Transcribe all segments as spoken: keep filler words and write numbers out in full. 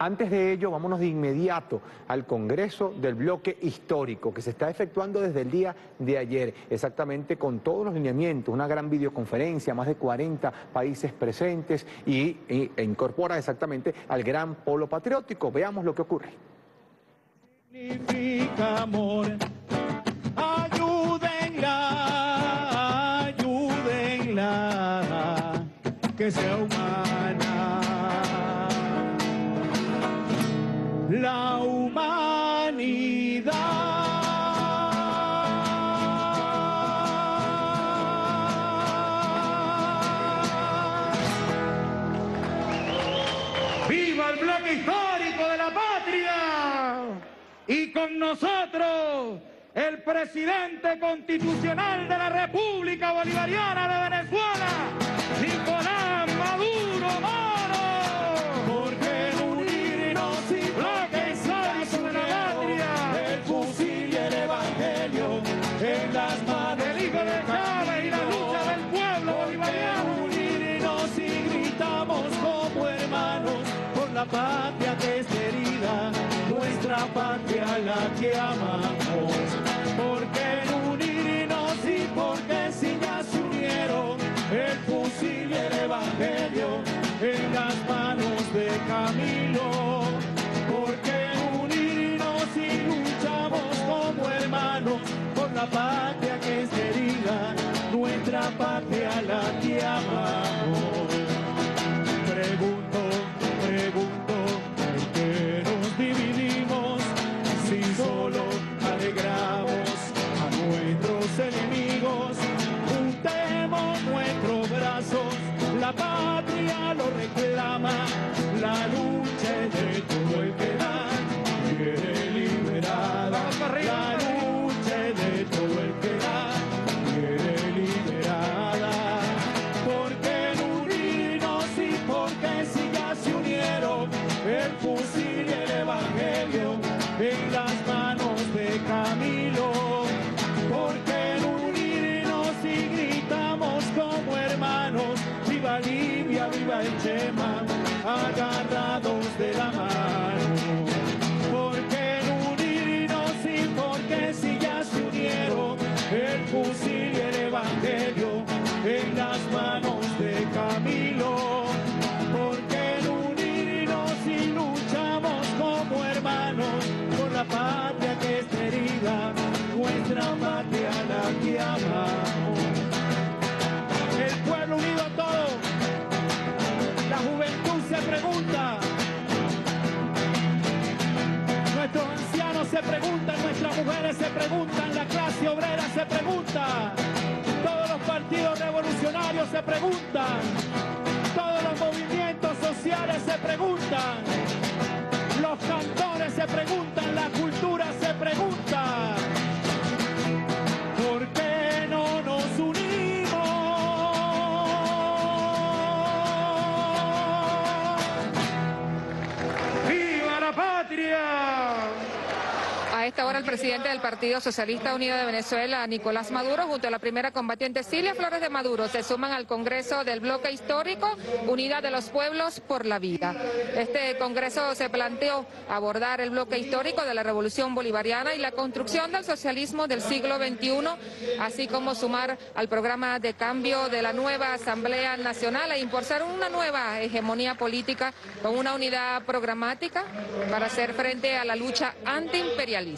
Antes de ello, vámonos de inmediato al Congreso del Bloque Histórico, que se está efectuando desde el día de ayer, exactamente con todos los lineamientos, una gran videoconferencia, más de cuarenta países presentes y, y e incorpora exactamente al gran polo patriótico. Veamos lo que ocurre. Significa amor. Ayúdenla, ayúdenla, que sea humana. La humanidad. ¡Viva el bloque histórico de la patria! Y con nosotros, el presidente constitucional de la República Bolivariana de Venezuela, Nicolás Maduro Moro. Porque en unirnos y bloque histórico de la patria, el fusil y el evangelio en las manos del hijo de Chávez y la lucha del pueblo bolivariano. Unirnos y gritamos como hermanos por la patria que es querida, nuestra patria la que amamos. Porque en unirnos y porque si ya se unieron el fusil y el evangelio en las manos de Camilo. Porque en unirnos y luchamos como hermanos por la patria que es querida, nuestra patria la que amamos. Pregunto, pregunto, ¿por qué nos dividimos si solo alegramos a nuestros enemigos? Juntemos nuestros brazos, la patria lo reclama, la lucha es de todo el que da, quiere liberada. La lucha es de todo el que da, quiere liberada. Porque en unirnos y porque si ya se unieron el fusil y el evangelio en las manos de Camilo. Porque en unirnos y gritamos como hermanos, viva Libia, viva el Chema, agarrados de la mano. Porque en unirnos y porque si ya se unieron el fusil y el evangelio en las manos de Camilo. Porque en unirnos y luchamos como hermanos por la patria que es querida, nuestra patria la que amamos. El pueblo unido a todo, la juventud se pregunta, nuestros ancianos se preguntan, nuestras mujeres se preguntan, la clase obrera se pregunta, todos los partidos revolucionarios se preguntan, todos los movimientos sociales se preguntan, los cantores se preguntan, la cultura se pregunta, ¿por qué no nos unimos? ¡Viva la patria! A esta hora el presidente del Partido Socialista Unido de Venezuela, Nicolás Maduro, junto a la primera combatiente Cilia Flores de Maduro, se suman al Congreso del Bloque Histórico, Unida de los Pueblos por la Vida. Este Congreso se planteó abordar el bloque histórico de la Revolución Bolivariana y la construcción del socialismo del siglo veintiuno, así como sumar al programa de cambio de la nueva Asamblea Nacional e impulsar una nueva hegemonía política con una unidad programática para hacer frente a la lucha antiimperialista.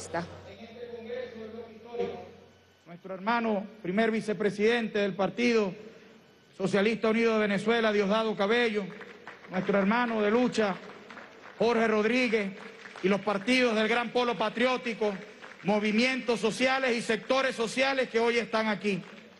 Nuestro hermano primer vicepresidente del Partido Socialista Unido de Venezuela, Diosdado Cabello, nuestro hermano de lucha, Jorge Rodríguez, y los partidos del Gran Polo Patriótico, movimientos sociales y sectores sociales que hoy están aquí.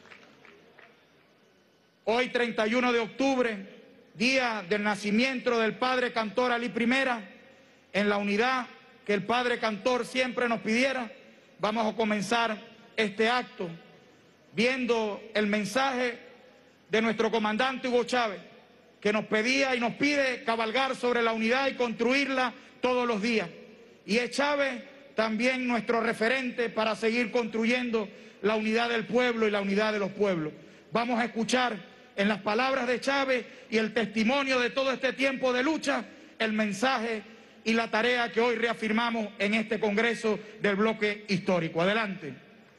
Hoy, treinta y uno de octubre, día del nacimiento del padre cantor Alí Primera, en la unidad que el padre cantor siempre nos pidiera, vamos a comenzar este acto viendo el mensaje de nuestro comandante Hugo Chávez, que nos pedía y nos pide cabalgar sobre la unidad y construirla todos los días. Y es Chávez también nuestro referente para seguir construyendo la unidad del pueblo y la unidad de los pueblos. Vamos a escuchar en las palabras de Chávez y el testimonio de todo este tiempo de lucha, el mensaje y la tarea que hoy reafirmamos en este Congreso del Bloque Histórico. Adelante.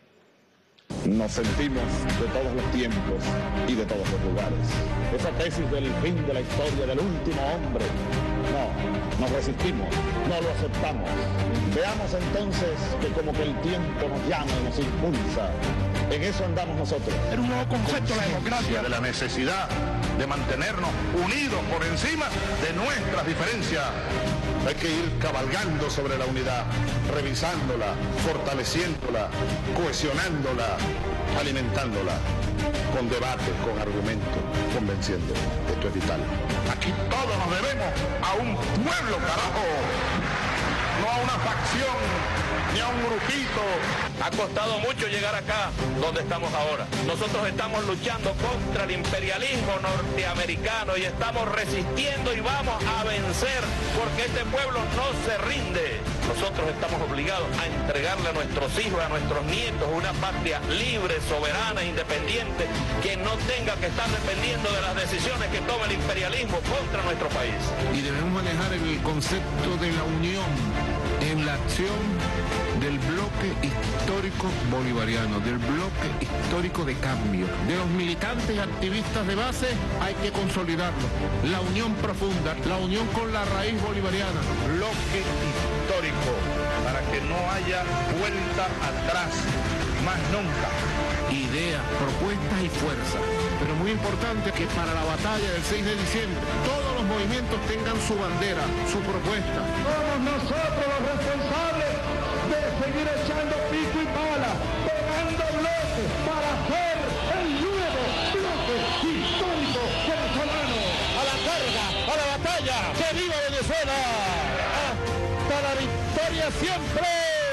Nos sentimos de todos los tiempos y de todos los lugares. Esa tesis del fin de la historia del último hombre, no, nos resistimos, no lo aceptamos. Veamos entonces que como que el tiempo nos llama y nos impulsa. En eso andamos nosotros. Era un nuevo concepto de la democracia. De la necesidad de mantenernos unidos por encima de nuestras diferencias. Hay que ir cabalgando sobre la unidad, revisándola, fortaleciéndola, cohesionándola, alimentándola, con debate, con argumentos, convenciendo. Esto es vital. Aquí todos nos debemos a un pueblo, carajo, no a una facción, ni a un grupito. Ha costado mucho llegar acá donde estamos ahora. Nosotros estamos luchando contra el imperialismo norteamericano y estamos resistiendo y vamos a vencer porque este pueblo no se rinde. Nosotros estamos obligados a entregarle a nuestros hijos, a nuestros nietos, una patria libre, soberana, independiente, que no tenga que estar dependiendo de las decisiones que toma el imperialismo contra nuestro país. Y debemos manejar el concepto de la unión en la acción del bloque histórico bolivariano, del bloque histórico de cambio. De los militantes y activistas de base hay que consolidarlo. La unión profunda, la unión con la raíz bolivariana. Bloque histórico, para que no haya vuelta atrás, más nunca. Ideas, propuestas y fuerza. Pero muy importante que para la batalla del seis de diciembre todos los movimientos tengan su bandera, su propuesta. Somos nosotros los responsables de seguir echando pico y pala, pegando bloques para hacer el nuevo bloque histórico venezolano. A la carga, a la batalla, ¡que viva Venezuela! ¡Hasta la victoria siempre!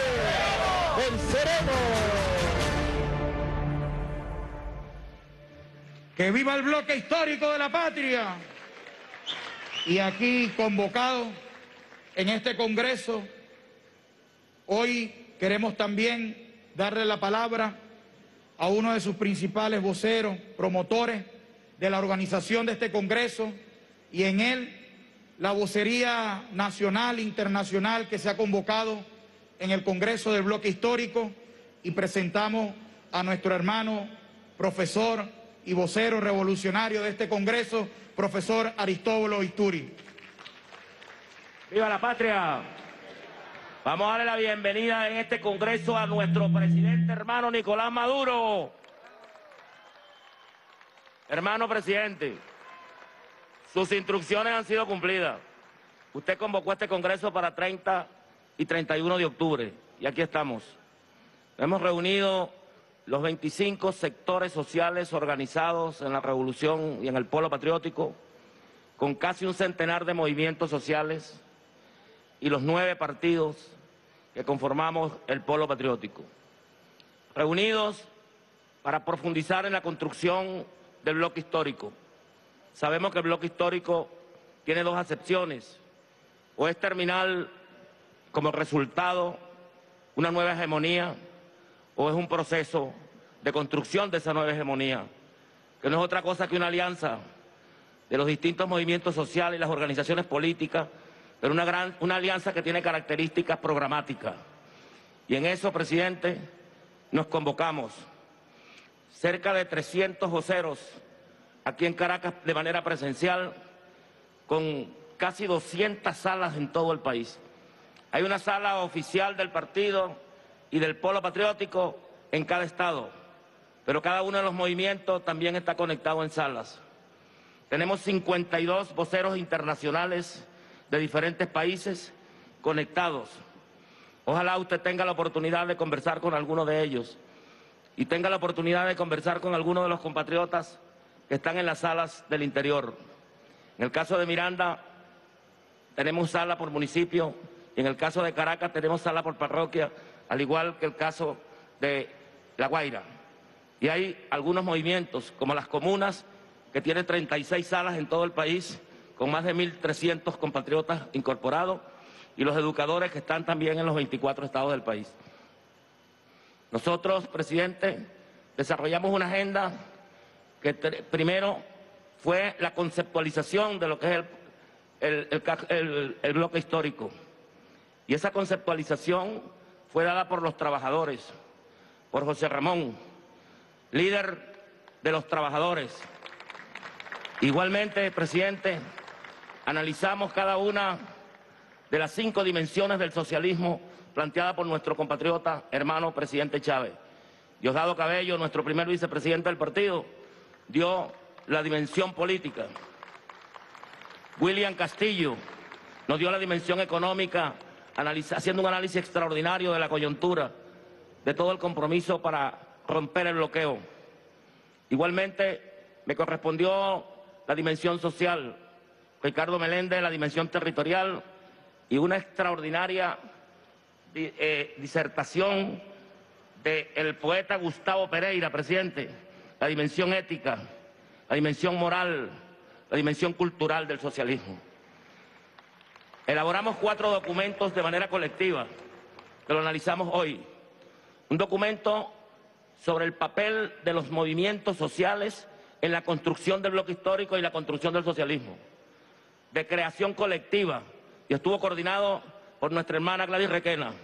¡Venceremos! ¡Que viva el bloque histórico de la patria! Y aquí convocado en este Congreso, hoy queremos también darle la palabra a uno de sus principales voceros, promotores de la organización de este Congreso, y en él la vocería nacional e internacional que se ha convocado en el Congreso del Bloque Histórico, y presentamos a nuestro hermano profesor y vocero revolucionario de este Congreso, profesor Aristóbulo Isturi. ¡Viva la patria! Vamos a darle la bienvenida en este Congreso a nuestro presidente hermano Nicolás Maduro. Hermano presidente, sus instrucciones han sido cumplidas. Usted convocó este Congreso para treinta y treinta y uno de octubre, y aquí estamos. Hemos reunido los veinticinco sectores sociales organizados en la revolución y en el polo patriótico, con casi un centenar de movimientos sociales y los nueve partidos que conformamos el polo patriótico. Reunidos para profundizar en la construcción del bloque histórico. Sabemos que el bloque histórico tiene dos acepciones: o es terminar como resultado una nueva hegemonía, o es un proceso de construcción de esa nueva hegemonía, que no es otra cosa que una alianza de los distintos movimientos sociales y las organizaciones políticas, pero una, gran, una alianza que tiene características programáticas. Y en eso, presidente, nos convocamos. Cerca de trescientos voceros aquí en Caracas de manera presencial, con casi doscientas salas en todo el país. Hay una sala oficial del partido y del polo patriótico en cada estado, pero cada uno de los movimientos también está conectado en salas. Tenemos cincuenta y dos voceros internacionales de diferentes países conectados. Ojalá usted tenga la oportunidad de conversar con alguno de ellos y tenga la oportunidad de conversar con alguno de los compatriotas que están en las salas del interior. En el caso de Miranda tenemos sala por municipio, y en el caso de Caracas tenemos sala por parroquia, al igual que el caso de La Guaira. Y hay algunos movimientos, como las comunas, que tienen treinta y seis salas en todo el país, con más de mil trescientos compatriotas incorporados, y los educadores que están también en los veinticuatro estados del país. Nosotros, presidente, desarrollamos una agenda que primero fue la conceptualización de lo que es el, el, el, el, el bloque histórico. Y esa conceptualización fue dada por los trabajadores, por José Ramón, líder de los trabajadores. Igualmente, presidente, analizamos cada una de las cinco dimensiones del socialismo planteada por nuestro compatriota, hermano presidente Chávez. Diosdado Cabello, nuestro primer vicepresidente del partido, dio la dimensión política. William Castillo nos dio la dimensión económica, haciendo un análisis extraordinario de la coyuntura, de todo el compromiso para romper el bloqueo. Igualmente, me correspondió la dimensión social, Ricardo Meléndez, la dimensión territorial y una extraordinaria eh, disertación del poeta Gustavo Pereira, presidente, la dimensión ética, la dimensión moral, la dimensión cultural del socialismo. Elaboramos cuatro documentos de manera colectiva, que lo analizamos hoy. Un documento sobre el papel de los movimientos sociales en la construcción del bloque histórico y la construcción del socialismo, de creación colectiva, y estuvo coordinado por nuestra hermana Gladys Requena.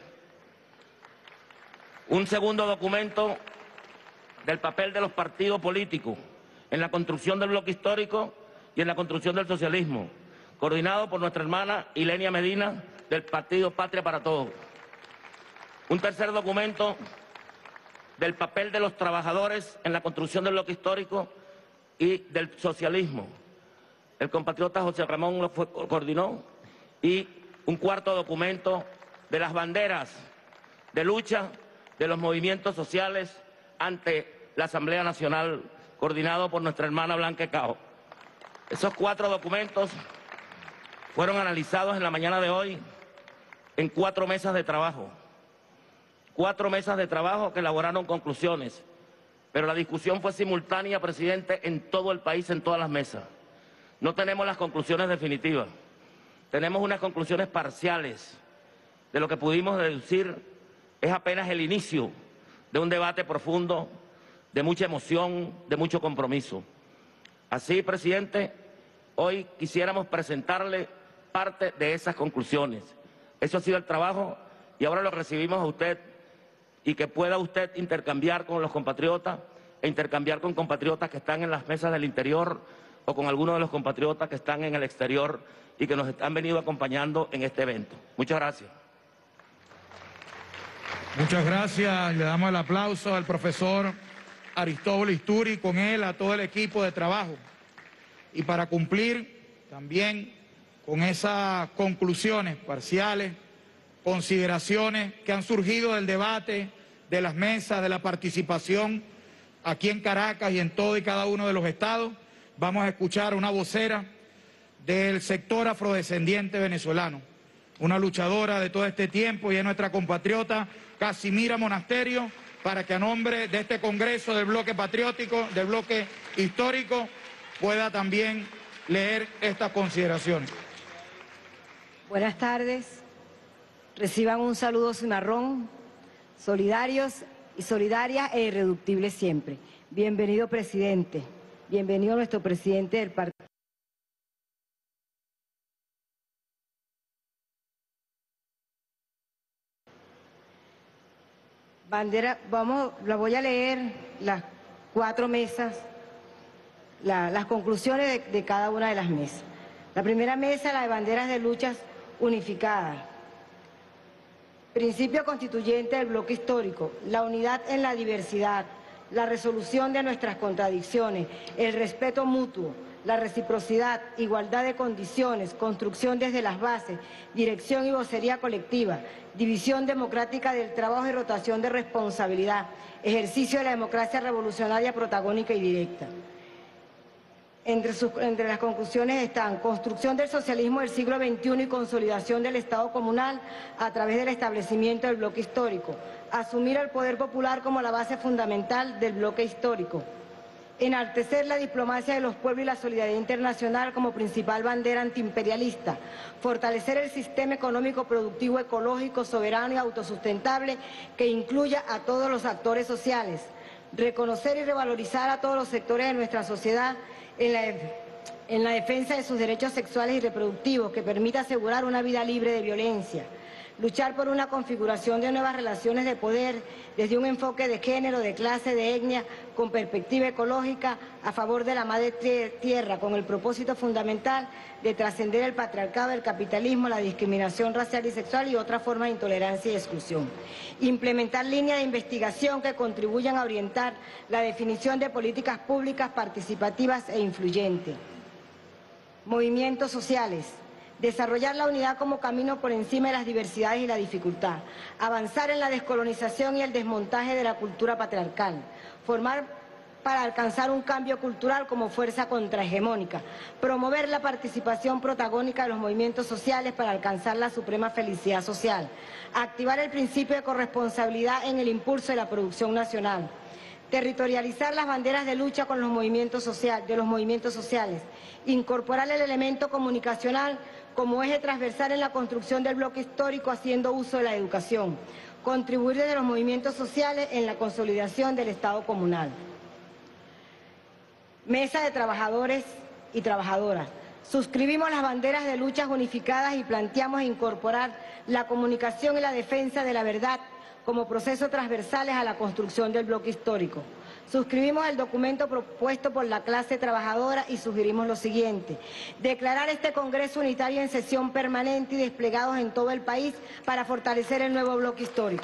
Un segundo documento del papel de los partidos políticos en la construcción del bloque histórico y en la construcción del socialismo, coordinado por nuestra hermana Ilenia Medina del partido Patria para Todos. Un tercer documento del papel de los trabajadores en la construcción del bloque histórico y del socialismo. El compatriota José Ramón lo fue, coordinó. Y un cuarto documento de las banderas de lucha de los movimientos sociales ante la Asamblea Nacional, coordinado por nuestra hermana Blanca Cao. Esos cuatro documentos fueron analizados en la mañana de hoy en cuatro mesas de trabajo. Cuatro mesas de trabajo que elaboraron conclusiones, pero la discusión fue simultánea, presidente, en todo el país, en todas las mesas. No tenemos las conclusiones definitivas, tenemos unas conclusiones parciales. De lo que pudimos deducir es apenas el inicio de un debate profundo, de mucha emoción, de mucho compromiso. Así, presidente, hoy quisiéramos presentarle parte de esas conclusiones. Eso ha sido el trabajo y ahora lo recibimos a usted y que pueda usted intercambiar con los compatriotas e intercambiar con compatriotas que están en las mesas del interior o con algunos de los compatriotas que están en el exterior y que nos han venido acompañando en este evento. Muchas gracias. Muchas gracias. Le damos el aplauso al profesor Aristóbulo Isturi, con él a todo el equipo de trabajo. Y para cumplir también con esas conclusiones parciales, consideraciones que han surgido del debate, de las mesas, de la participación aquí en Caracas y en todo y cada uno de los estados, vamos a escuchar una vocera del sector afrodescendiente venezolano, una luchadora de todo este tiempo y es nuestra compatriota Casimira Monasterio, para que a nombre de este Congreso del Bloque Patriótico, del Bloque Histórico, pueda también leer estas consideraciones. Buenas tardes. Reciban un saludo cimarrón, solidarios y solidarias e irreductibles siempre. Bienvenido, presidente. Bienvenido nuestro presidente del partido. Bandera, vamos, la voy a leer las cuatro mesas, la, las conclusiones de, de cada una de las mesas. La primera mesa, la de banderas de luchas unificadas. Principio constituyente del bloque histórico, la unidad en la diversidad, la resolución de nuestras contradicciones, el respeto mutuo, la reciprocidad, igualdad de condiciones, construcción desde las bases, dirección y vocería colectiva, división democrática del trabajo y rotación de responsabilidad, ejercicio de la democracia revolucionaria protagónica y directa. Entre, sus, entre las conclusiones están construcción del socialismo del siglo veintiuno y consolidación del Estado comunal a través del establecimiento del bloque histórico, asumir el poder popular como la base fundamental del bloque histórico, enaltecer la diplomacia de los pueblos y la solidaridad internacional como principal bandera antiimperialista, fortalecer el sistema económico productivo ecológico, soberano y autosustentable que incluya a todos los actores sociales, reconocer y revalorizar a todos los sectores de nuestra sociedad en la, en la defensa de sus derechos sexuales y reproductivos que permita asegurar una vida libre de violencia, luchar por una configuración de nuevas relaciones de poder desde un enfoque de género, de clase, de etnia, con perspectiva ecológica a favor de la madre tierra, con el propósito fundamental de trascender el patriarcado, el capitalismo, la discriminación racial y sexual y otras formas de intolerancia y exclusión. Implementar líneas de investigación que contribuyan a orientar la definición de políticas públicas participativas e influyentes. Movimientos sociales. Desarrollar la unidad como camino por encima de las diversidades y la dificultad. Avanzar en la descolonización y el desmontaje de la cultura patriarcal. Formar para alcanzar un cambio cultural como fuerza contrahegemónica. Promover la participación protagónica de los movimientos sociales para alcanzar la suprema felicidad social. Activar el principio de corresponsabilidad en el impulso de la producción nacional. Territorializar las banderas de lucha con los movimientos social, de los movimientos sociales. Incorporar el elemento comunicacional como eje transversal en la construcción del bloque histórico haciendo uso de la educación. Contribuir desde los movimientos sociales en la consolidación del Estado comunal. Mesa de trabajadores y trabajadoras. Suscribimos las banderas de luchas unificadas y planteamos incorporar la comunicación y la defensa de la verdad como procesos transversales a la construcción del bloque histórico. Suscribimos el documento propuesto por la clase trabajadora y sugerimos lo siguiente: declarar este Congreso unitario en sesión permanente y desplegados en todo el país para fortalecer el nuevo bloque histórico.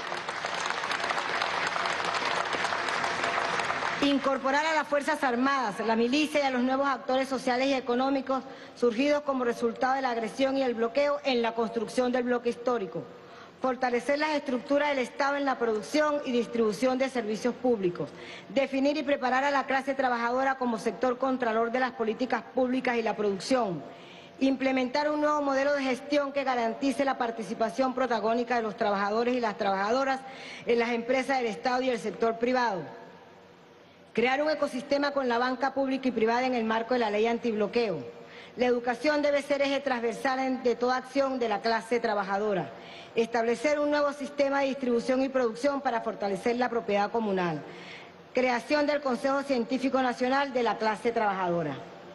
Incorporar a las Fuerzas Armadas, la milicia y a los nuevos actores sociales y económicos surgidos como resultado de la agresión y el bloqueo en la construcción del bloque histórico. Fortalecer las estructuras del Estado en la producción y distribución de servicios públicos. Definir y preparar a la clase trabajadora como sector contralor de las políticas públicas y la producción. Implementar un nuevo modelo de gestión que garantice la participación protagónica de los trabajadores y las trabajadoras en las empresas del Estado y el sector privado. Crear un ecosistema con la banca pública y privada en el marco de la ley antibloqueo. La educación debe ser eje transversal de toda acción de la clase trabajadora. Establecer un nuevo sistema de distribución y producción para fortalecer la propiedad comunal. Creación del Consejo Científico Nacional de la clase trabajadora.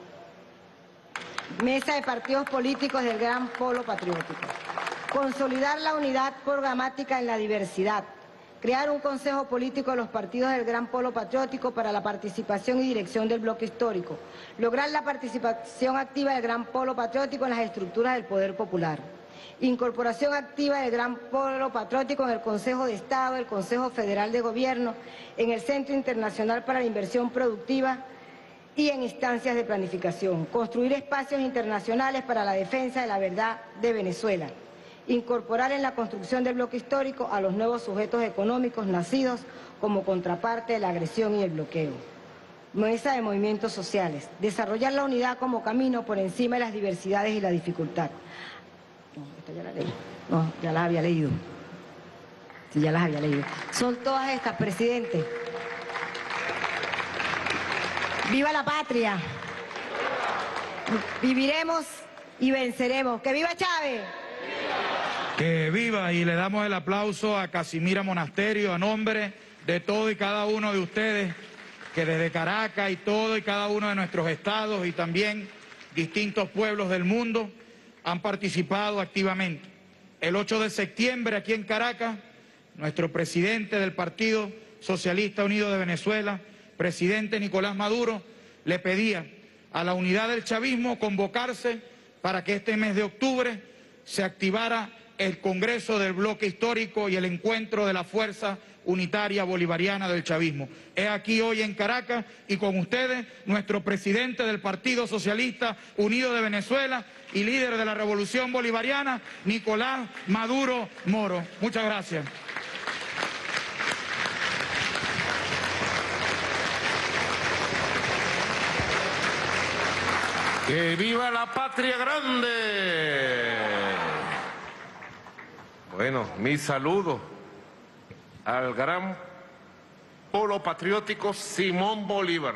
Mesa de partidos políticos del Gran Polo Patriótico. Consolidar la unidad programática en la diversidad. Crear un consejo político de los partidos del Gran Polo Patriótico para la participación y dirección del bloque histórico. Lograr la participación activa del Gran Polo Patriótico en las estructuras del poder popular. Incorporación activa del Gran Polo Patriótico en el Consejo de Estado, el Consejo Federal de Gobierno, en el Centro Internacional para la Inversión Productiva y en instancias de planificación. Construir espacios internacionales para la defensa de la verdad de Venezuela. Incorporar en la construcción del bloque histórico a los nuevos sujetos económicos nacidos como contraparte de la agresión y el bloqueo. Mesa de movimientos sociales. Desarrollar la unidad como camino por encima de las diversidades y la dificultad. No, esta ya la leí. No, ya las había leído. Sí, ya las había leído. Son todas estas, presidente. ¡Viva la patria! Viviremos y venceremos. ¡Que viva Chávez! Que viva, y le damos el aplauso a Casimira Monasterio a nombre de todo y cada uno de ustedes que desde Caracas y todo y cada uno de nuestros estados y también distintos pueblos del mundo han participado activamente. El ocho de septiembre aquí en Caracas, nuestro presidente del Partido Socialista Unido de Venezuela, presidente Nicolás Maduro, le pedía a la unidad del chavismo convocarse para que este mes de octubre se activara el Congreso del Bloque Histórico y el encuentro de la Fuerza Unitaria Bolivariana del Chavismo. Es aquí hoy en Caracas y con ustedes nuestro presidente del Partido Socialista Unido de Venezuela y líder de la Revolución Bolivariana, Nicolás Maduro Moro. Muchas gracias. ¡Que viva la patria grande! Bueno, mi saludo al gran polo patriótico Simón Bolívar.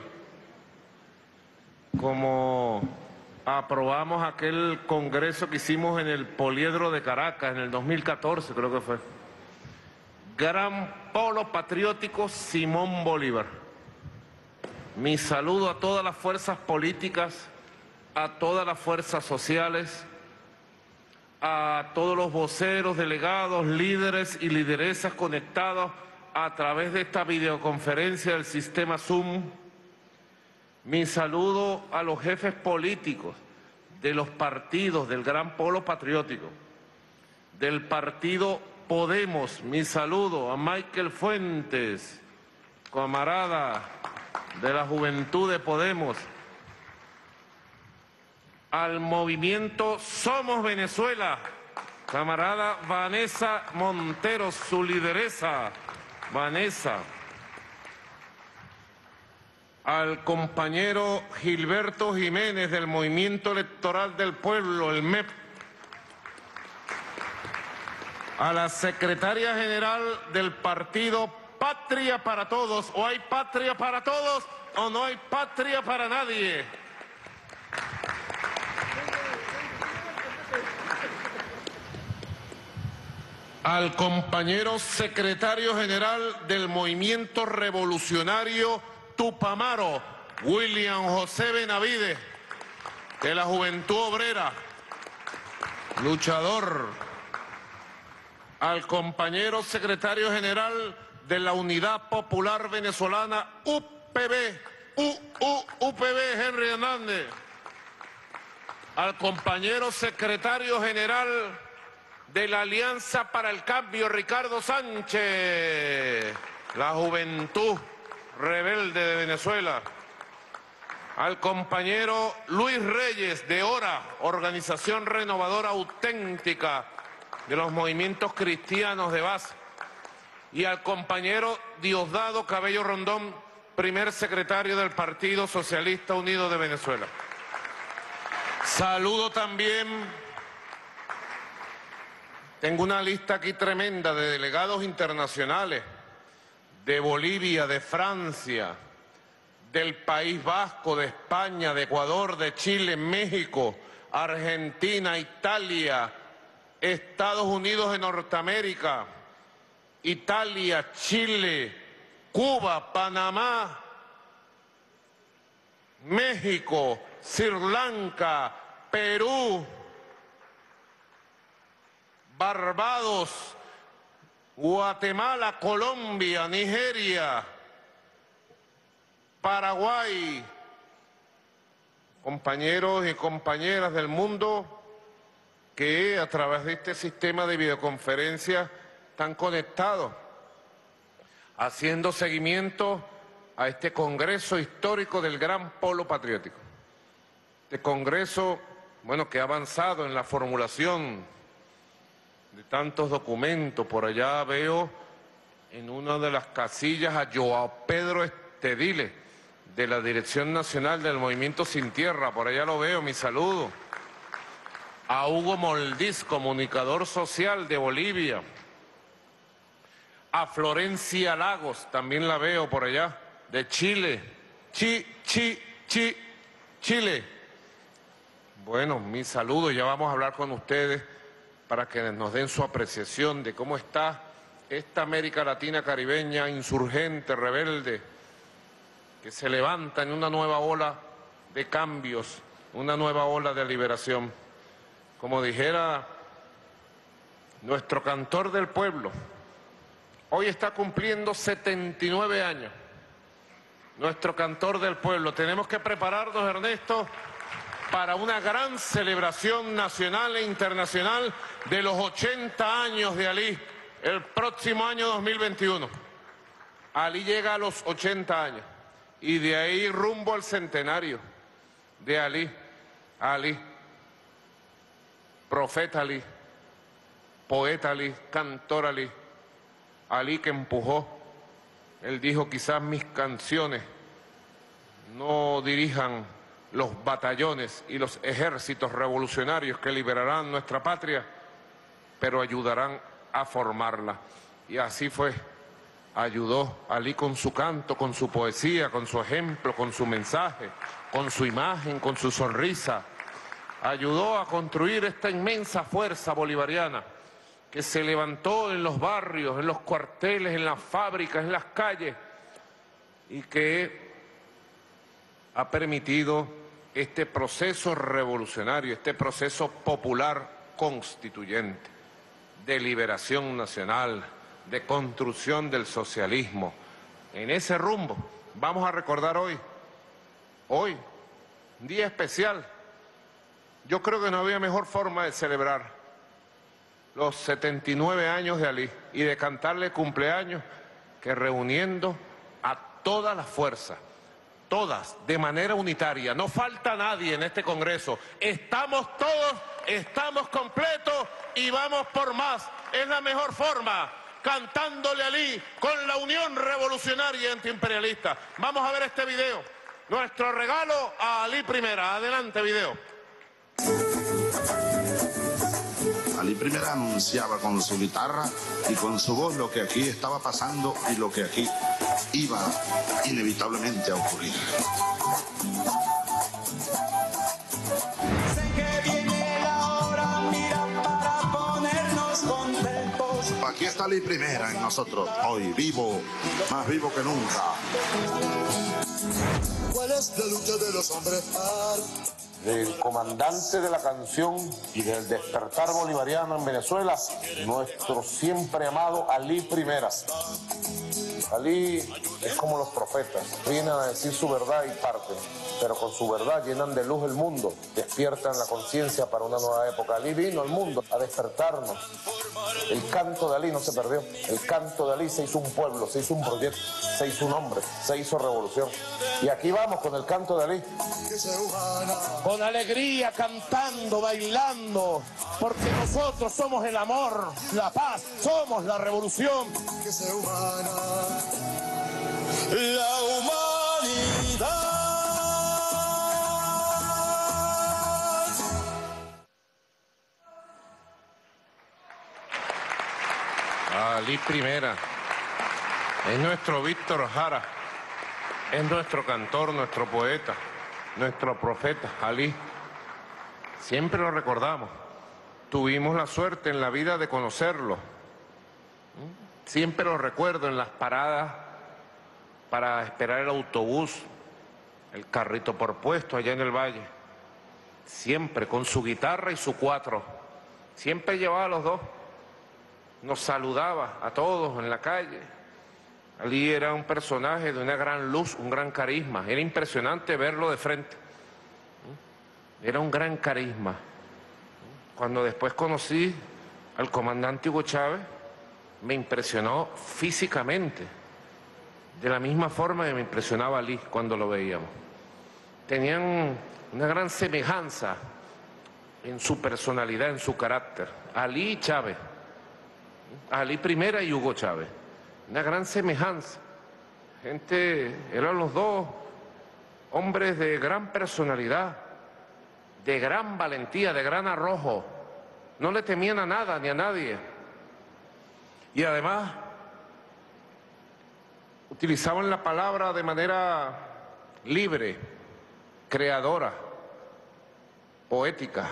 Como aprobamos aquel congreso que hicimos en el Poliedro de Caracas en el dos mil catorce, creo que fue. Gran polo patriótico Simón Bolívar. Mi saludo a todas las fuerzas políticas, a todas las fuerzas sociales, a todos los voceros, delegados, líderes y lideresas conectados a través de esta videoconferencia del sistema Zoom. Mi saludo a los jefes políticos de los partidos del Gran Polo Patriótico, del partido Podemos. Mi saludo a Michael Fuentes, camarada de la Juventud de Podemos, al movimiento Somos Venezuela, camarada Vanessa Montero, su lideresa, Vanessa, al compañero Gilberto Jiménez del Movimiento Electoral del Pueblo, el M E P, a la secretaria general del partido Patria para Todos. O hay patria para todos o no hay patria para nadie. Al compañero secretario general del Movimiento Revolucionario Tupamaro, William José Benavides, de la Juventud Obrera, luchador. Al compañero secretario general de la Unidad Popular Venezolana, U P B, U, U, U P B, Henry Hernández. Al compañero secretario general de la Alianza para el Cambio, Ricardo Sánchez, la Juventud Rebelde de Venezuela. Al compañero Luis Reyes de ORA, Organización Renovadora Auténtica de los Movimientos Cristianos de Base. Y al compañero Diosdado Cabello Rondón, primer secretario del Partido Socialista Unido de Venezuela. Saludo también. Tengo una lista aquí tremenda de delegados internacionales de Bolivia, de Francia, del País Vasco, de España, de Ecuador, de Chile, México, Argentina, Italia, Estados Unidos de Norteamérica, Italia, Chile, Cuba, Panamá, México, Sri Lanka, Perú, Barbados, Guatemala, Colombia, Nigeria, Paraguay, compañeros y compañeras del mundo que a través de este sistema de videoconferencia están conectados, haciendo seguimiento a este Congreso histórico del Gran Polo Patriótico. Este Congreso, bueno, que ha avanzado en la formulación de tantos documentos. Por allá veo en una de las casillas a Joao Pedro Estedile, de la Dirección Nacional del Movimiento Sin Tierra. Por allá lo veo, mi saludo. A Hugo Moldiz, comunicador social de Bolivia. A Florencia Lagos, también la veo por allá, de Chile. Chi, chi, chi, Chile. Bueno, mi saludo, ya vamos a hablar con ustedes para que nos den su apreciación de cómo está esta América Latina caribeña insurgente, rebelde, que se levanta en una nueva ola de cambios, una nueva ola de liberación. Como dijera nuestro cantor del pueblo, hoy está cumpliendo setenta y nueve años, nuestro cantor del pueblo. Tenemos que prepararnos, Ernesto, para una gran celebración nacional e internacional de los ochenta años de Alí, el próximo año dos mil veintiuno. Alí llega a los ochenta años y de ahí rumbo al centenario de Alí. Alí, profeta Alí, poeta Alí, cantor Alí, Alí que empujó. Él dijo, quizás mis canciones no dirijan los batallones y los ejércitos revolucionarios que liberarán nuestra patria, pero ayudarán a formarla. Y así fue. Ayudó Alí con su canto, con su poesía, con su ejemplo, con su mensaje, con su imagen, con su sonrisa. Ayudó a construir esta inmensa fuerza bolivariana que se levantó en los barrios, en los cuarteles, en las fábricas, en las calles, y que ha permitido este proceso revolucionario, este proceso popular constituyente, de liberación nacional, de construcción del socialismo. En ese rumbo vamos a recordar hoy, hoy, un día especial. Yo creo que no había mejor forma de celebrar los setenta y nueve años de Alí y de cantarle cumpleaños que reuniendo a todas las fuerzas, todas de manera unitaria. No falta nadie en este Congreso. Estamos todos, estamos completos y vamos por más. Es la mejor forma, cantándole a Alí con la Unión Revolucionaria Antiimperialista. Vamos a ver este video. Nuestro regalo a Alí Primera. Adelante, video. Alí Primera anunciaba con su guitarra y con su voz lo que aquí estaba pasando y lo que aquí iba inevitablemente a ocurrir. Sé que viene la hora, mira, para ponernos contentos. Aquí está Alí Primera en nosotros, hoy vivo, más vivo que nunca. ¿Cuál es la lucha de los hombres par? Del comandante de la canción y del despertar bolivariano en Venezuela, nuestro siempre amado Alí Primera. Alí es como los profetas, vienen a decir su verdad y parten, pero con su verdad llenan de luz el mundo, despiertan la conciencia para una nueva época. Alí vino al mundo a despertarnos. El canto de Alí no se perdió, el canto de Alí se hizo un pueblo, se hizo un proyecto, se hizo un hombre, se hizo revolución. Y aquí vamos con el canto de Alí. Con alegría, cantando, bailando, porque nosotros somos el amor, la paz, somos la revolución. Que se humana la humanidad. Alí Primera es nuestro Víctor Jara, es nuestro cantor, nuestro poeta, nuestro profeta. Alí, siempre lo recordamos. Tuvimos la suerte en la vida de conocerlo. Siempre lo recuerdo en las paradas para esperar el autobús, el carrito por puesto allá en el valle. Siempre con su guitarra y su cuatro. Siempre llevaba a los dos. Nos saludaba a todos en la calle. Alí era un personaje de una gran luz, un gran carisma. Era impresionante verlo de frente. Era un gran carisma. Cuando después conocí al comandante Hugo Chávez, me impresionó físicamente, de la misma forma que me impresionaba Alí cuando lo veíamos. Tenían una gran semejanza en su personalidad, en su carácter. Alí y Chávez. Alí Primera y Hugo Chávez. Una gran semejanza. Gente, eran los dos hombres de gran personalidad, de gran valentía, de gran arrojo. No le temían a nada ni a nadie. Y además, utilizaban la palabra de manera libre, creadora, poética.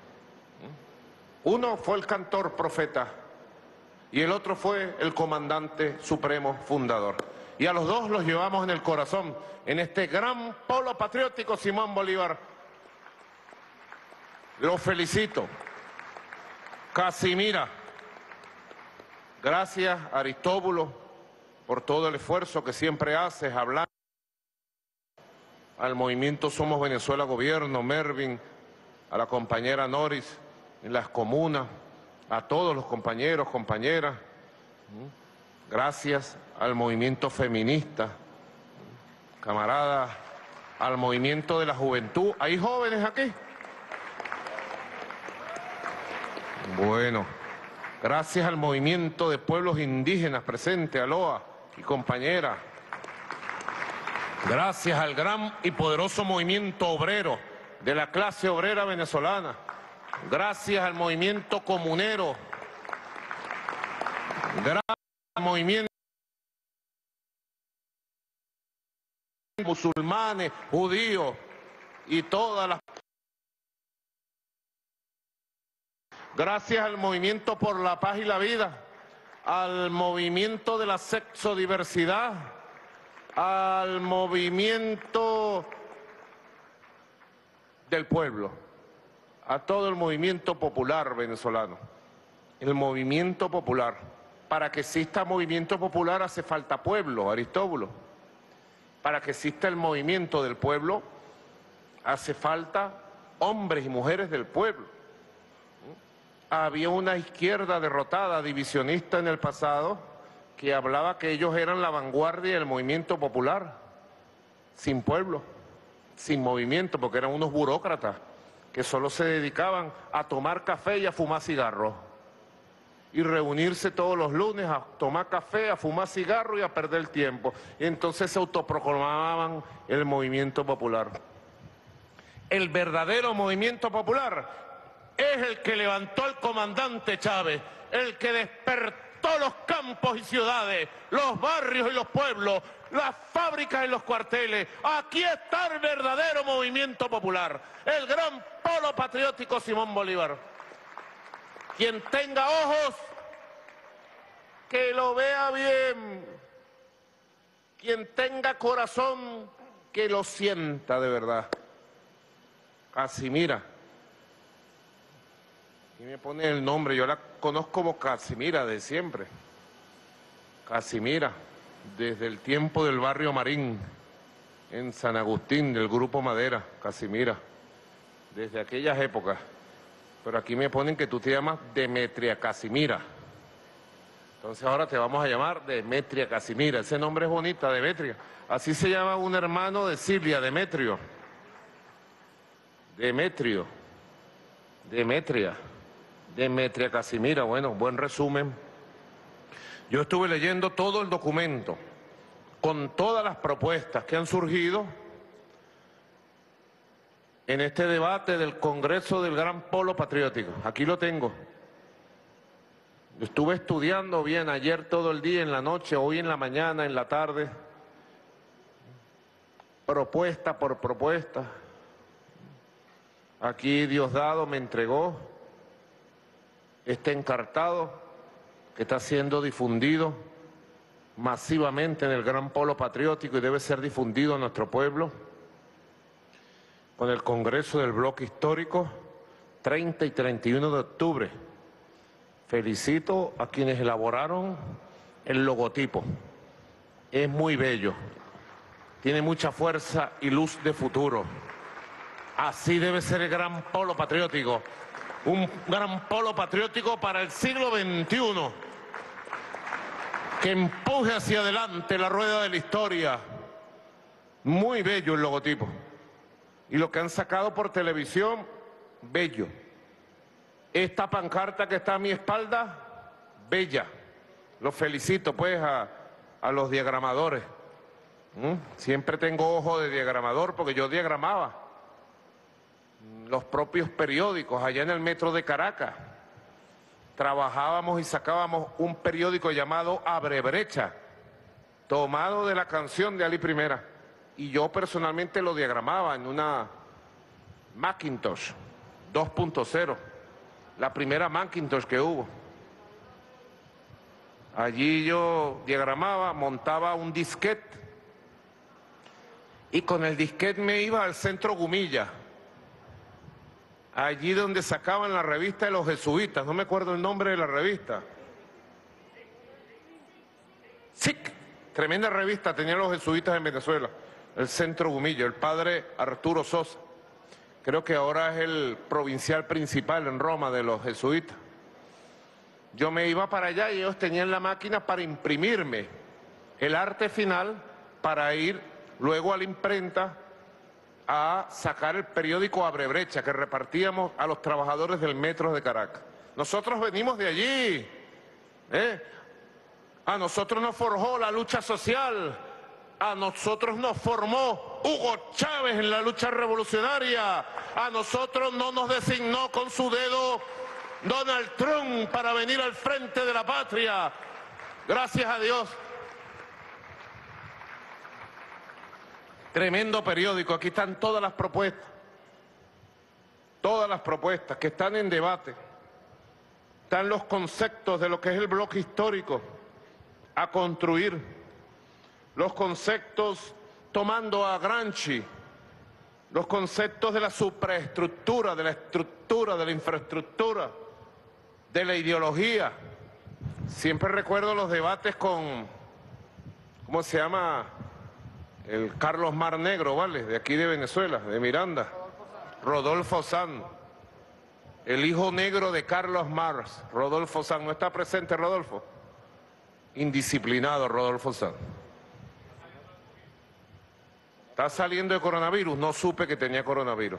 Uno fue el cantor profeta y el otro fue el comandante supremo fundador. Y a los dos los llevamos en el corazón, en este gran polo patriótico Simón Bolívar. Los felicito. Casimira, gracias Aristóbulo por todo el esfuerzo que siempre haces, hablar al movimiento Somos Venezuela Gobierno, Mervin, a la compañera Noris en las comunas, a todos los compañeros, compañeras. Gracias al movimiento feminista, camaradas, al movimiento de la juventud. ¿Hay jóvenes aquí? Bueno, gracias al movimiento de pueblos indígenas presente, Aloha y compañera. Gracias al gran y poderoso movimiento obrero de la clase obrera venezolana. Gracias al movimiento comunero. Gracias al movimiento musulmanes, judíos y todas las... Gracias al movimiento por la paz y la vida, al movimiento de la sexodiversidad, al movimiento del pueblo, a todo el movimiento popular venezolano. El movimiento popular. Para que exista movimiento popular hace falta pueblo, Aristóbulo. Para que exista el movimiento del pueblo hace falta hombres y mujeres del pueblo. Había una izquierda derrotada, divisionista en el pasado, que hablaba que ellos eran la vanguardia del movimiento popular, sin pueblo, sin movimiento, porque eran unos burócratas que solo se dedicaban a tomar café y a fumar cigarros. Y reunirse todos los lunes a tomar café, a fumar cigarro y a perder el tiempo. Y entonces se autoproclamaban el movimiento popular. El verdadero movimiento popular es el que levantó el comandante Chávez, el que despertó los campos y ciudades, los barrios y los pueblos, las fábricas y los cuarteles. Aquí está el verdadero movimiento popular, el gran polo patriótico Simón Bolívar. Quien tenga ojos, que lo vea bien. Quien tenga corazón, que lo sienta de verdad. Casimira. Y me pone el nombre, yo la conozco como Casimira de siempre. Casimira, desde el tiempo del barrio Marín, en San Agustín, del Grupo Madera, Casimira, desde aquellas épocas. Pero aquí me ponen que tú te llamas Demetria Casimira. Entonces ahora te vamos a llamar Demetria Casimira. Ese nombre es bonito, Demetria. Así se llama un hermano de Silvia, Demetrio. Demetrio. Demetria. Demetria Casimira. Bueno, buen resumen. Yo estuve leyendo todo el documento con todas las propuestas que han surgido en este debate del Congreso del Gran Polo Patriótico. Aquí lo tengo. Estuve estudiando bien ayer todo el día, en la noche, hoy en la mañana, en la tarde, propuesta por propuesta. Aquí Diosdado me entregó este encartado que está siendo difundido masivamente en el Gran Polo Patriótico y debe ser difundido a nuestro pueblo, con el Congreso del Bloque Histórico, treinta y treinta y uno de octubre. Felicito a quienes elaboraron el logotipo. Es muy bello, tiene mucha fuerza y luz de futuro. Así debe ser el Gran Polo Patriótico, un gran polo patriótico para el siglo veintiuno, que empuje hacia adelante la rueda de la historia. Muy bello el logotipo. Y lo que han sacado por televisión, bello. Esta pancarta que está a mi espalda, bella. Los felicito pues a, a los diagramadores. ¿Mm? Siempre tengo ojo de diagramador porque yo diagramaba los propios periódicos allá en el metro de Caracas. Trabajábamos y sacábamos un periódico llamado Abre Brecha, tomado de la canción de Ali Primera. Y yo personalmente lo diagramaba en una Macintosh dos punto cero, la primera Macintosh que hubo. Allí yo diagramaba, montaba un disquete y con el disquete me iba al centro Gumilla, allí donde sacaban la revista de los jesuitas, no me acuerdo el nombre de la revista. S I C, tremenda revista tenían los jesuitas en Venezuela. El centro Gumilla, el padre Arturo Sosa, creo que ahora es el provincial principal en Roma de los jesuitas. Yo me iba para allá y ellos tenían la máquina para imprimirme el arte final para ir luego a la imprenta a sacar el periódico Abre Brecha que repartíamos a los trabajadores del metro de Caracas. Nosotros venimos de allí, ¿eh? A nosotros nos forjó la lucha social. A nosotros nos formó Hugo Chávez en la lucha revolucionaria. A nosotros no nos designó con su dedo Donald Trump para venir al frente de la patria. Gracias a Dios. Tremendo periódico. Aquí están todas las propuestas. Todas las propuestas que están en debate. Están los conceptos de lo que es el bloque histórico a construir. Los conceptos tomando a Gramsci, los conceptos de la supraestructura, de la estructura, de la infraestructura, de la ideología. Siempre recuerdo los debates con, ¿cómo se llama? El Carlos Mar Negro, ¿vale? De aquí de Venezuela, de Miranda. Rodolfo Sanz, el hijo negro de Carlos Marx, Rodolfo Sanz. ¿No está presente Rodolfo? Indisciplinado Rodolfo Sanz. ¿Está saliendo de coronavirus? No supe que tenía coronavirus.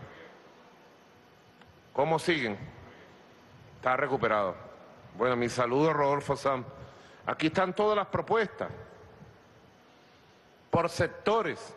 ¿Cómo siguen? Está recuperado. Bueno, mi saludo a Rodolfo Sanz. Aquí están todas las propuestas. Por sectores.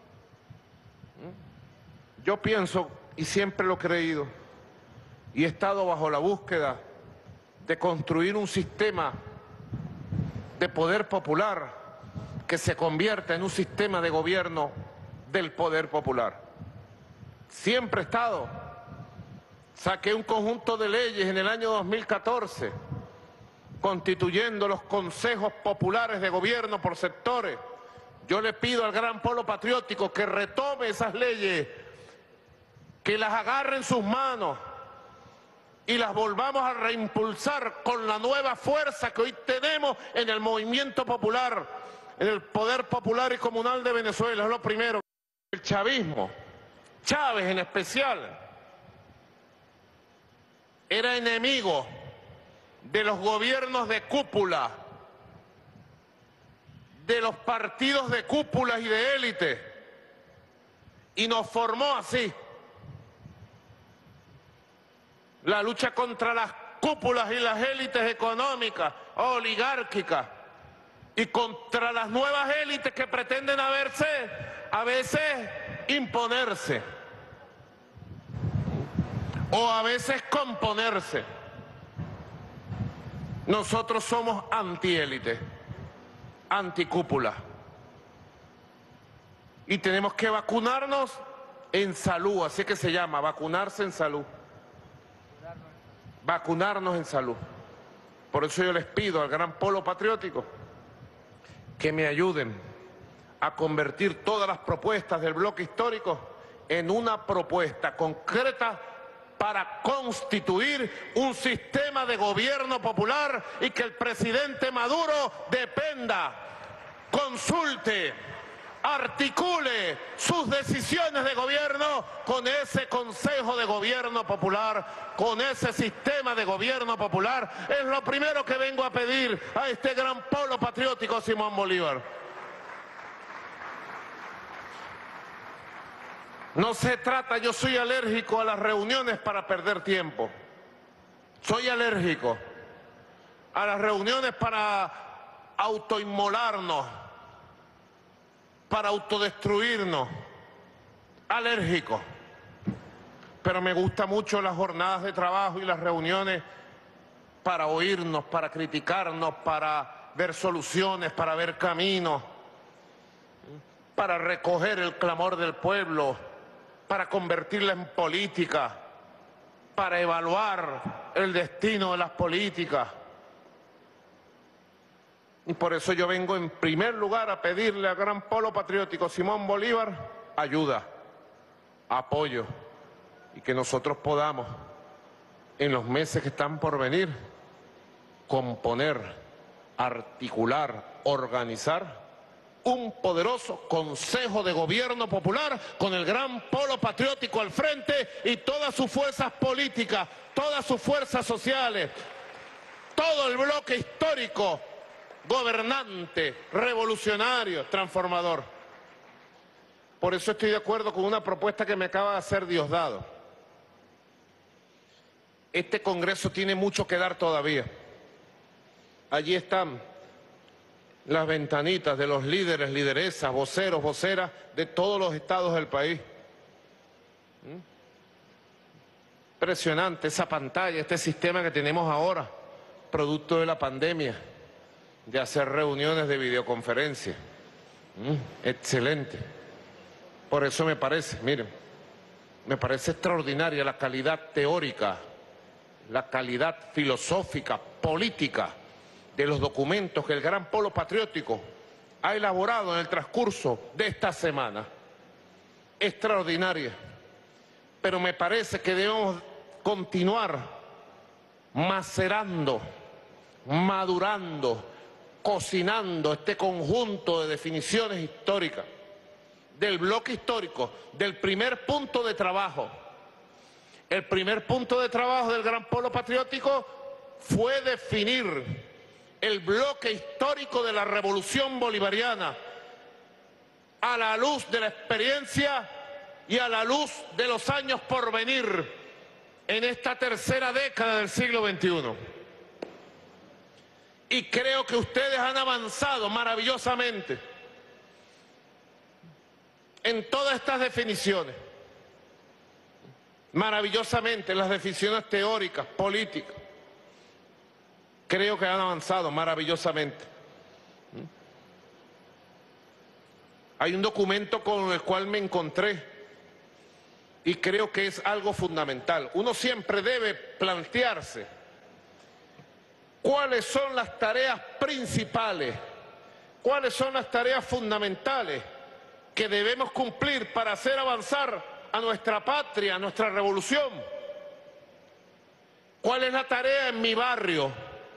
Yo pienso, y siempre lo he creído, y he estado bajo la búsqueda de construir un sistema de poder popular que se convierta en un sistema de gobierno del poder popular. Siempre he estado. Saqué un conjunto de leyes en el año dos mil catorce, constituyendo los consejos populares de gobierno por sectores. Yo le pido al gran polo patriótico que retome esas leyes, que las agarre en sus manos y las volvamos a reimpulsar con la nueva fuerza que hoy tenemos en el movimiento popular, en el poder popular y comunal de Venezuela. Es lo primero. El chavismo, Chávez en especial, era enemigo de los gobiernos de cúpula, de los partidos de cúpulas y de élite, y nos formó así. La lucha contra las cúpulas y las élites económicas, oligárquicas, y contra las nuevas élites que pretenden a verse, a veces imponerse, o a veces componerse. Nosotros somos antiélite, anticúpula, y tenemos que vacunarnos en salud, así que se llama, vacunarse en salud. Vacunarnos en salud. Por eso yo les pido al gran polo patriótico que me ayuden a convertir todas las propuestas del bloque histórico en una propuesta concreta para constituir un sistema de gobierno popular y que el presidente Maduro dependa, consulte, articule sus decisiones de gobierno con ese Consejo de Gobierno Popular, con ese sistema de gobierno popular. Es lo primero que vengo a pedir a este gran polo patriótico Simón Bolívar. No se trata, yo soy alérgico a las reuniones para perder tiempo. Soy alérgico a las reuniones para autoinmolarnos, para autodestruirnos, alérgico. Pero me gustan mucho las jornadas de trabajo y las reuniones para oírnos, para criticarnos, para ver soluciones, para ver caminos, para recoger el clamor del pueblo, para convertirla en política, para evaluar el destino de las políticas. Y por eso yo vengo en primer lugar a pedirle al gran polo patriótico Simón Bolívar ayuda, apoyo, y que nosotros podamos, en los meses que están por venir, componer, articular, organizar un poderoso Consejo de Gobierno Popular con el gran polo patriótico al frente y todas sus fuerzas políticas, todas sus fuerzas sociales, todo el bloque histórico, gobernante, revolucionario, transformador. Por eso estoy de acuerdo con una propuesta que me acaba de hacer Diosdado. Este Congreso tiene mucho que dar todavía. Allí están las ventanitas de los líderes, lideresas, voceros, voceras de todos los estados del país. ¿Mm? Impresionante esa pantalla, este sistema que tenemos ahora, producto de la pandemia, de hacer reuniones de videoconferencia. ¿Mm? Excelente. Por eso me parece, miren, me parece extraordinaria la calidad teórica, la calidad filosófica, política, de los documentos que el gran polo patriótico ha elaborado en el transcurso de esta semana. extraordinaria, pero me parece que debemos continuar macerando, madurando, cocinando este conjunto de definiciones históricas del bloque histórico, del primer punto de trabajo. El primer punto de trabajo del Gran Polo Patriótico fue definir el bloque histórico de la Revolución Bolivariana a la luz de la experiencia y a la luz de los años por venir en esta tercera década del siglo veintiuno. Y creo que ustedes han avanzado maravillosamente en todas estas definiciones, maravillosamente en las definiciones teóricas, políticas. Creo que han avanzado maravillosamente. Hay un documento con el cual me encontré y creo que es algo fundamental. Uno siempre debe plantearse cuáles son las tareas principales, cuáles son las tareas fundamentales que debemos cumplir para hacer avanzar a nuestra patria, a nuestra revolución. ¿Cuál es la tarea en mi barrio,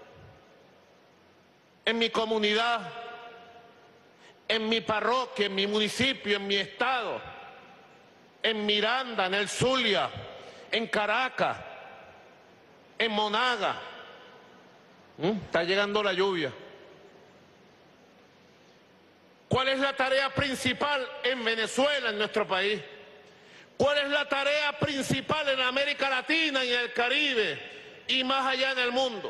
en mi comunidad, en mi parroquia, en mi municipio, en mi estado, en Miranda, en el Zulia, en Caracas, en Monaga? ¿Mm? Está llegando la lluvia. ¿Cuál es la tarea principal en Venezuela, en nuestro país? ¿Cuál es la tarea principal en América Latina y en el Caribe y más allá en el mundo?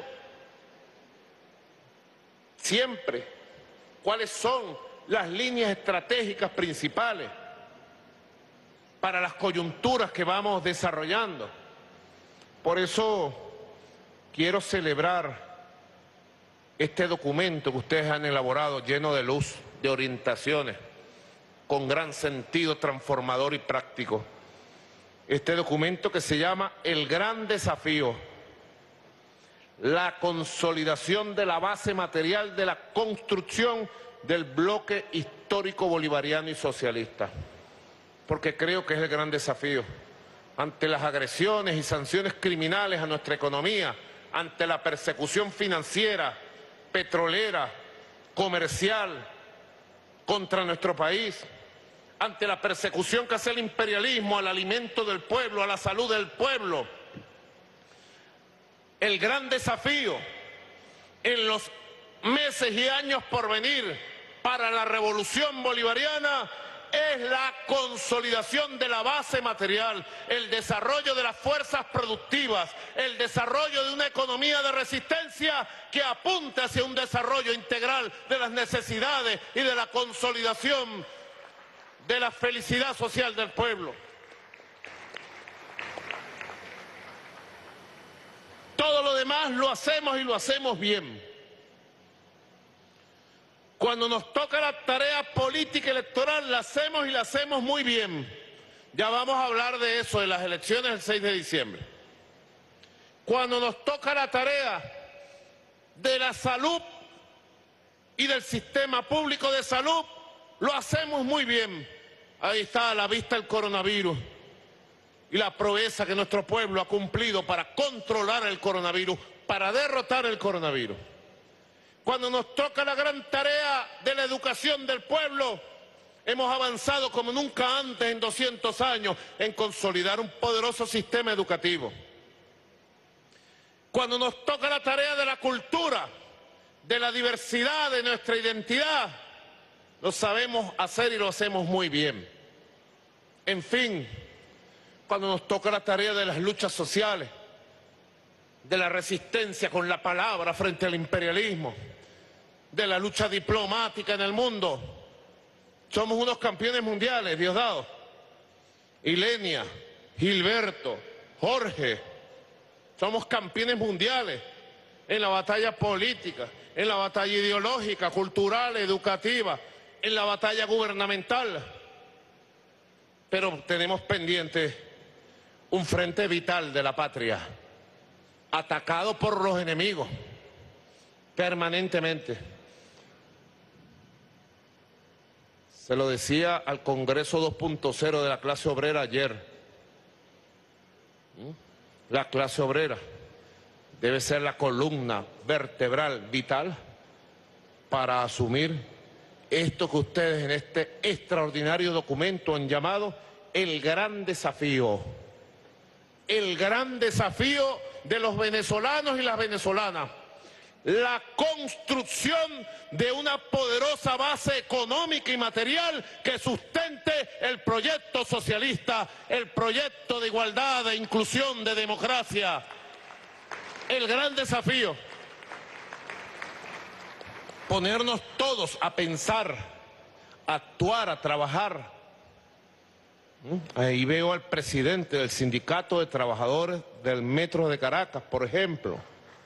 Siempre, ¿cuáles son las líneas estratégicas principales para las coyunturas que vamos desarrollando? Por eso quiero celebrar este documento que ustedes han elaborado, lleno de luz, de orientaciones, con gran sentido transformador y práctico. Este documento que se llama El Gran Desafío, la consolidación de la base material de la construcción del bloque histórico bolivariano y socialista. Porque creo que es el gran desafío. Ante las agresiones y sanciones criminales a nuestra economía, ante la persecución financiera, petrolera, comercial contra nuestro país, ante la persecución que hace el imperialismo al alimento del pueblo, a la salud del pueblo. El gran desafío en los meses y años por venir para la revolución bolivariana es la consolidación de la base material, el desarrollo de las fuerzas productivas, el desarrollo de una economía de resistencia que apunte hacia un desarrollo integral de las necesidades y de la consolidación de la felicidad social del pueblo. Todo lo demás lo hacemos y lo hacemos bien. Cuando nos toca la tarea política electoral, la hacemos y la hacemos muy bien. Ya vamos a hablar de eso, de las elecciones del seis de diciembre. Cuando nos toca la tarea de la salud y del sistema público de salud, lo hacemos muy bien. Ahí está a la vista el coronavirus y la proeza que nuestro pueblo ha cumplido para controlar el coronavirus, para derrotar el coronavirus. Cuando nos toca la gran tarea de la educación del pueblo, hemos avanzado como nunca antes en doscientos años en consolidar un poderoso sistema educativo. Cuando nos toca la tarea de la cultura, de la diversidad de nuestra identidad, lo sabemos hacer y lo hacemos muy bien. En fin, cuando nos toca la tarea de las luchas sociales, de la resistencia con la palabra frente al imperialismo, de la lucha diplomática en el mundo, somos unos campeones mundiales, Diosdado, Ilenia, Gilberto, Jorge, somos campeones mundiales en la batalla política, en la batalla ideológica, cultural, educativa, en la batalla gubernamental. Pero tenemos pendiente un frente vital de la patria, atacado por los enemigos permanentemente. Se lo decía al Congreso dos punto cero de la clase obrera ayer. ¿Mm? La clase obrera debe ser la columna vertebral vital para asumir esto que ustedes en este extraordinario documento han llamado el gran desafío. El gran desafío de los venezolanos y las venezolanas. La construcción de una poderosa base económica y material que sustente el proyecto socialista, el proyecto de igualdad, de inclusión, de democracia. El gran desafío. Ponernos todos a pensar, a actuar, a trabajar. Ahí veo al presidente del Sindicato de Trabajadores del Metro de Caracas, por ejemplo.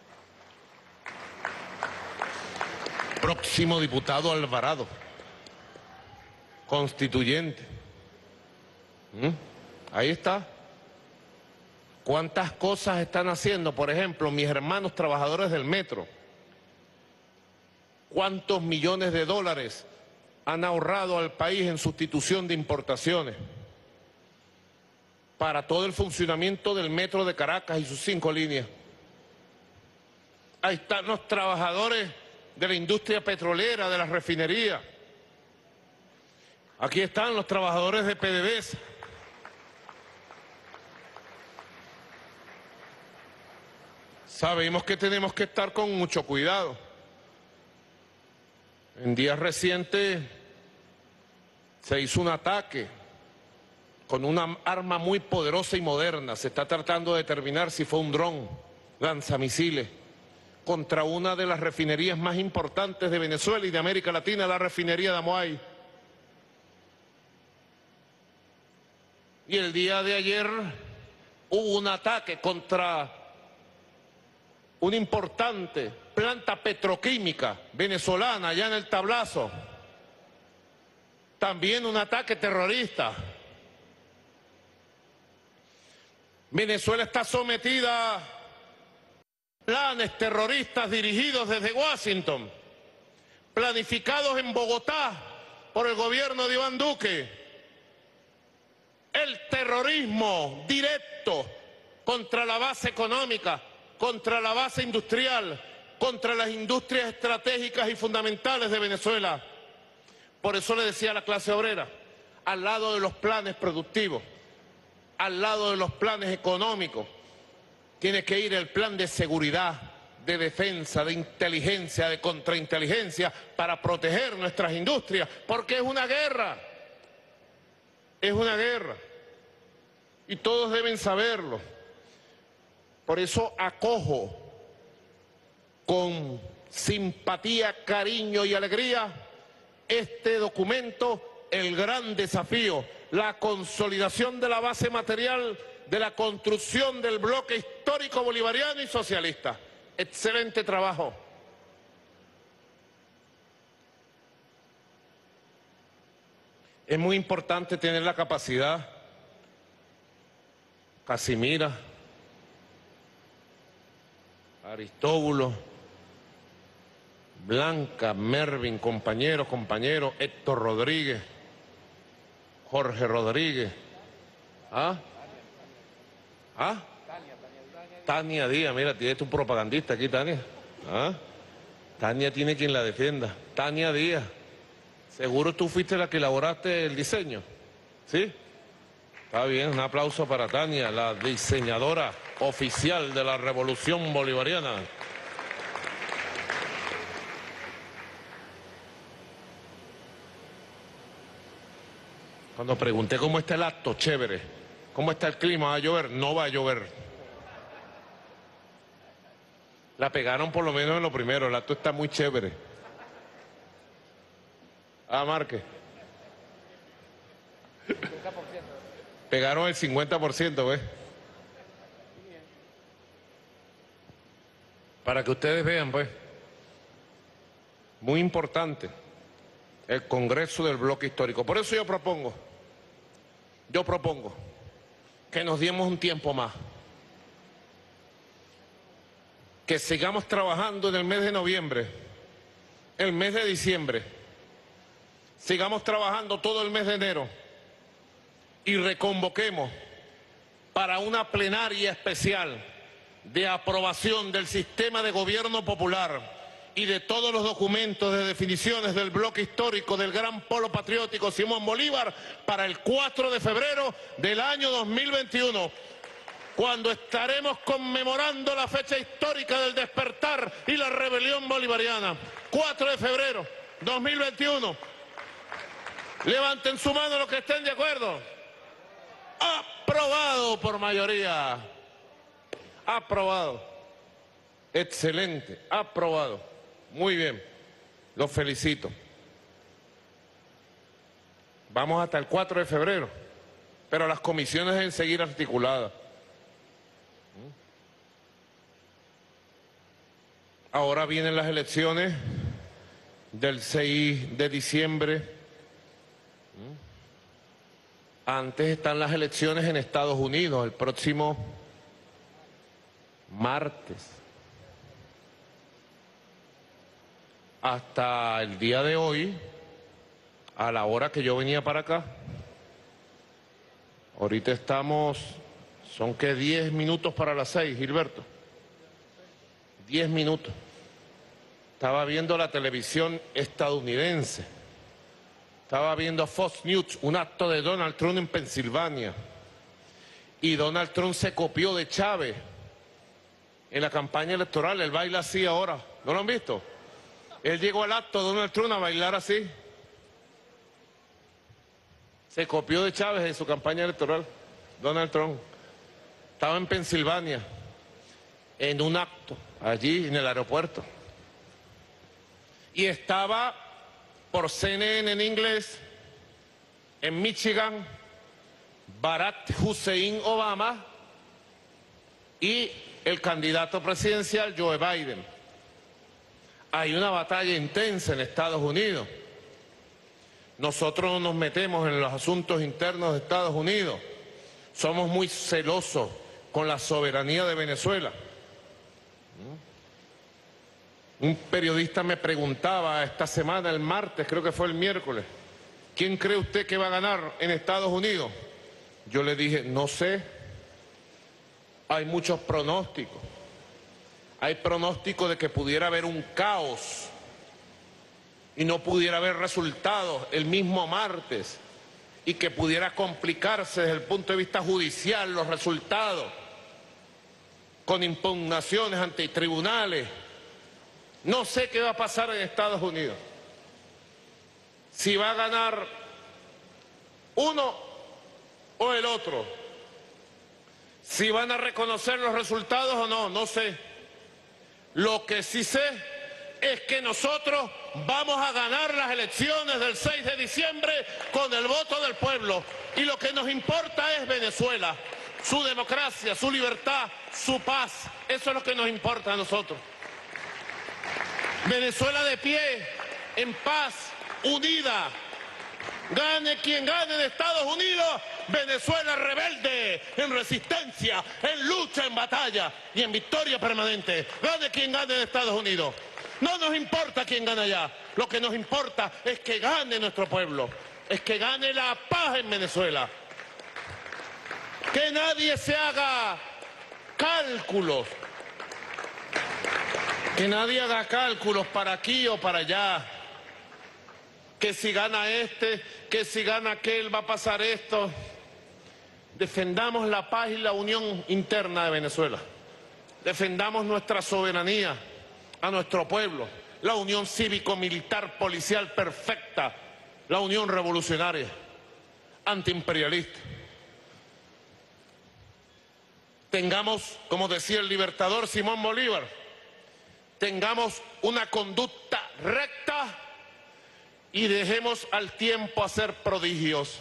Próximo diputado Alvarado, constituyente. ¿Mm? Ahí está. ¿Cuántas cosas están haciendo? Por ejemplo, mis hermanos trabajadores del metro. ¿Cuántos millones de dólares han ahorrado al país en sustitución de importaciones? Para todo el funcionamiento del metro de Caracas y sus cinco líneas. Ahí están los trabajadores de la industria petrolera, de las refinerías. Aquí están los trabajadores de P D V S A. Sabemos que tenemos que estar con mucho cuidado. En días recientes se hizo un ataque con una arma muy poderosa y moderna. Se está tratando de determinar si fue un dron, lanzamisiles, contra una de las refinerías más importantes de Venezuela y de América Latina, la refinería de Amoay. Y el día de ayer hubo un ataque contra una importante planta petroquímica venezolana allá en el Tablazo. También un ataque terrorista. Venezuela está sometida a planes terroristas dirigidos desde Washington, planificados en Bogotá por el gobierno de Iván Duque. El terrorismo directo contra la base económica, contra la base industrial, contra las industrias estratégicas y fundamentales de Venezuela. Por eso le decía a la clase obrera, al lado de los planes productivos, al lado de los planes económicos, tiene que ir el plan de seguridad, de defensa, de inteligencia, de contrainteligencia, para proteger nuestras industrias, porque es una guerra, es una guerra, y todos deben saberlo. Por eso acojo con simpatía, cariño y alegría este documento, el gran desafío, la consolidación de la base material de la construcción del bloque histórico bolivariano y socialista. Excelente trabajo. Es muy importante tener la capacidad, Casimira, Aristóbulo, Blanca, Mervin, compañeros, compañeros, Héctor Rodríguez, Jorge Rodríguez, ¿ah? ¿Ah? Tania Díaz, mira, tienes tu propagandista aquí, Tania. ¿Ah? Tania tiene quien la defienda. Tania Díaz, seguro tú fuiste la que elaboraste el diseño, ¿sí? Está bien, un aplauso para Tania, la diseñadora oficial de la Revolución Bolivariana. Cuando pregunté cómo está el acto, chévere. ¿Cómo está el clima? ¿Va a llover? No va a llover. La pegaron por lo menos en lo primero, el acto está muy chévere. Ah, Márquez. Pegaron el cincuenta por ciento, ¿ves? Para que ustedes vean, pues. Muy importante el Congreso del Bloque Histórico. Por eso yo propongo, yo propongo que nos diemos un tiempo más. Que sigamos trabajando en el mes de noviembre, el mes de diciembre. sigamos trabajando todo el mes de enero y reconvoquemos para una plenaria especial de aprobación del sistema de gobierno popular y de todos los documentos de definiciones del bloque histórico del gran polo patriótico Simón Bolívar para el cuatro de febrero del año dos mil veintiuno, cuando estaremos conmemorando la fecha histórica del despertar y la rebelión bolivariana. cuatro de febrero dos mil veintiuno. Levanten su mano los que estén de acuerdo. Aprobado por mayoría. Aprobado. Excelente. Aprobado. Muy bien. Los felicito. Vamos hasta el cuatro de febrero. Pero las comisiones deben seguir articuladas. Ahora vienen las elecciones del seis de diciembre. Antes están las elecciones en Estados Unidos, el próximo martes. Hasta el día de hoy, a la hora que yo venía para acá, ahorita estamos, son que diez minutos para las seis, Gilberto. Diez minutos. Estaba viendo la televisión estadounidense. Estaba viendo Fox News, un acto de Donald Trump en Pensilvania. Y Donald Trump se copió de Chávez en la campaña electoral. Él baila así ahora. ¿No lo han visto? Él llegó al acto de Donald Trump a bailar así. Se copió de Chávez en su campaña electoral. Donald Trump. Estaba en Pensilvania, en un acto, allí en el aeropuerto. Y estaba por C N N en inglés, en Michigan, Barack Hussein Obama y el candidato presidencial Joe Biden. Hay una batalla intensa en Estados Unidos. Nosotros no nos metemos en los asuntos internos de Estados Unidos. Somos muy celosos con la soberanía de Venezuela. Un periodista me preguntaba esta semana, el martes, creo que fue el miércoles, ¿quién cree usted que va a ganar en Estados Unidos? Yo le dije, no sé. Hay muchos pronósticos. Hay pronósticos de que pudiera haber un caos y no pudiera haber resultados el mismo martes y que pudiera complicarse desde el punto de vista judicial los resultados con impugnaciones ante tribunales. No sé qué va a pasar en Estados Unidos. Si va a ganar uno o el otro. Si van a reconocer los resultados o no, no sé. Lo que sí sé es que nosotros vamos a ganar las elecciones del seis de diciembre con el voto del pueblo. Y lo que nos importa es Venezuela, su democracia, su libertad, su paz. Eso es lo que nos importa a nosotros. Venezuela de pie, en paz, unida. Gane quien gane de Estados Unidos, Venezuela rebelde, en resistencia, en lucha, en batalla y en victoria permanente. Gane quien gane de Estados Unidos. No nos importa quién gane allá. Lo que nos importa es que gane nuestro pueblo, es que gane la paz en Venezuela. Que nadie se haga cálculos. Que nadie haga cálculos para aquí o para allá. Que si gana este, que si gana aquel va a pasar esto. Defendamos la paz y la unión interna de Venezuela. Defendamos nuestra soberanía a nuestro pueblo. La unión cívico-militar policial perfecta. La unión revolucionaria, antiimperialista. Tengamos, como decía el libertador Simón Bolívar, tengamos una conducta recta y dejemos al tiempo hacer prodigios.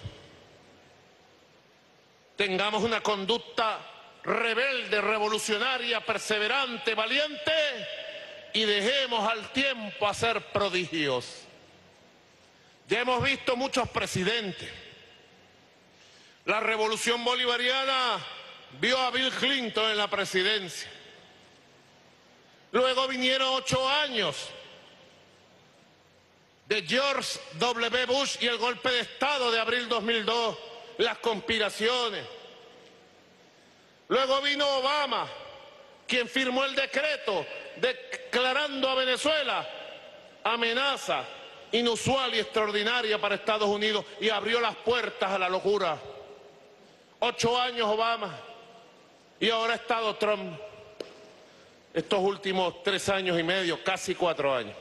Tengamos una conducta rebelde, revolucionaria, perseverante, valiente y dejemos al tiempo hacer prodigios. Ya hemos visto muchos presidentes. La revolución bolivariana vio a Bill Clinton en la presidencia. Luego vinieron ocho años de George doble u Bush y el golpe de Estado de abril dos mil dos, las conspiraciones. Luego vino Obama, quien firmó el decreto declarando a Venezuela amenaza inusual y extraordinaria para Estados Unidos y abrió las puertas a la locura. Ocho años Obama y ahora ha estado Trump. Estos últimos tres años y medio, casi cuatro años.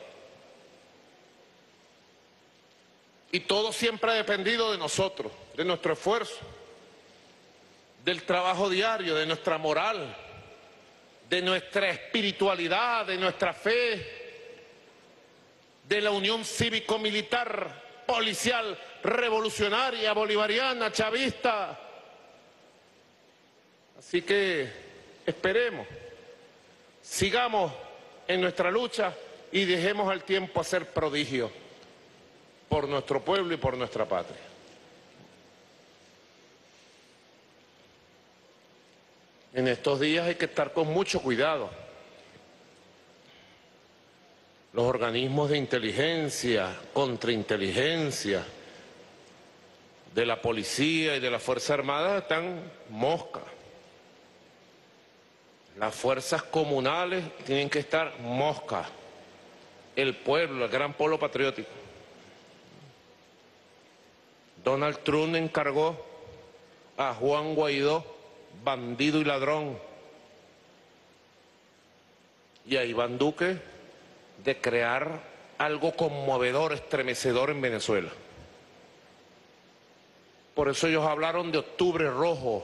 Y todo siempre ha dependido de nosotros, de nuestro esfuerzo, del trabajo diario, de nuestra moral, de nuestra espiritualidad, de nuestra fe, de la unión cívico-militar, policial, revolucionaria, bolivariana, chavista. Así que esperemos, sigamos en nuestra lucha y dejemos al tiempo hacer prodigios por nuestro pueblo y por nuestra patria. En estos días hay que estar con mucho cuidado. Los organismos de inteligencia, contrainteligencia, de la policía y de la Fuerza Armada están mosca. Las fuerzas comunales tienen que estar mosca. El pueblo, el gran polo patriótico. Donald Trump encargó a Juan Guaidó, bandido y ladrón, y a Iván Duque de crear algo conmovedor, estremecedor en Venezuela. Por eso ellos hablaron de Octubre Rojo,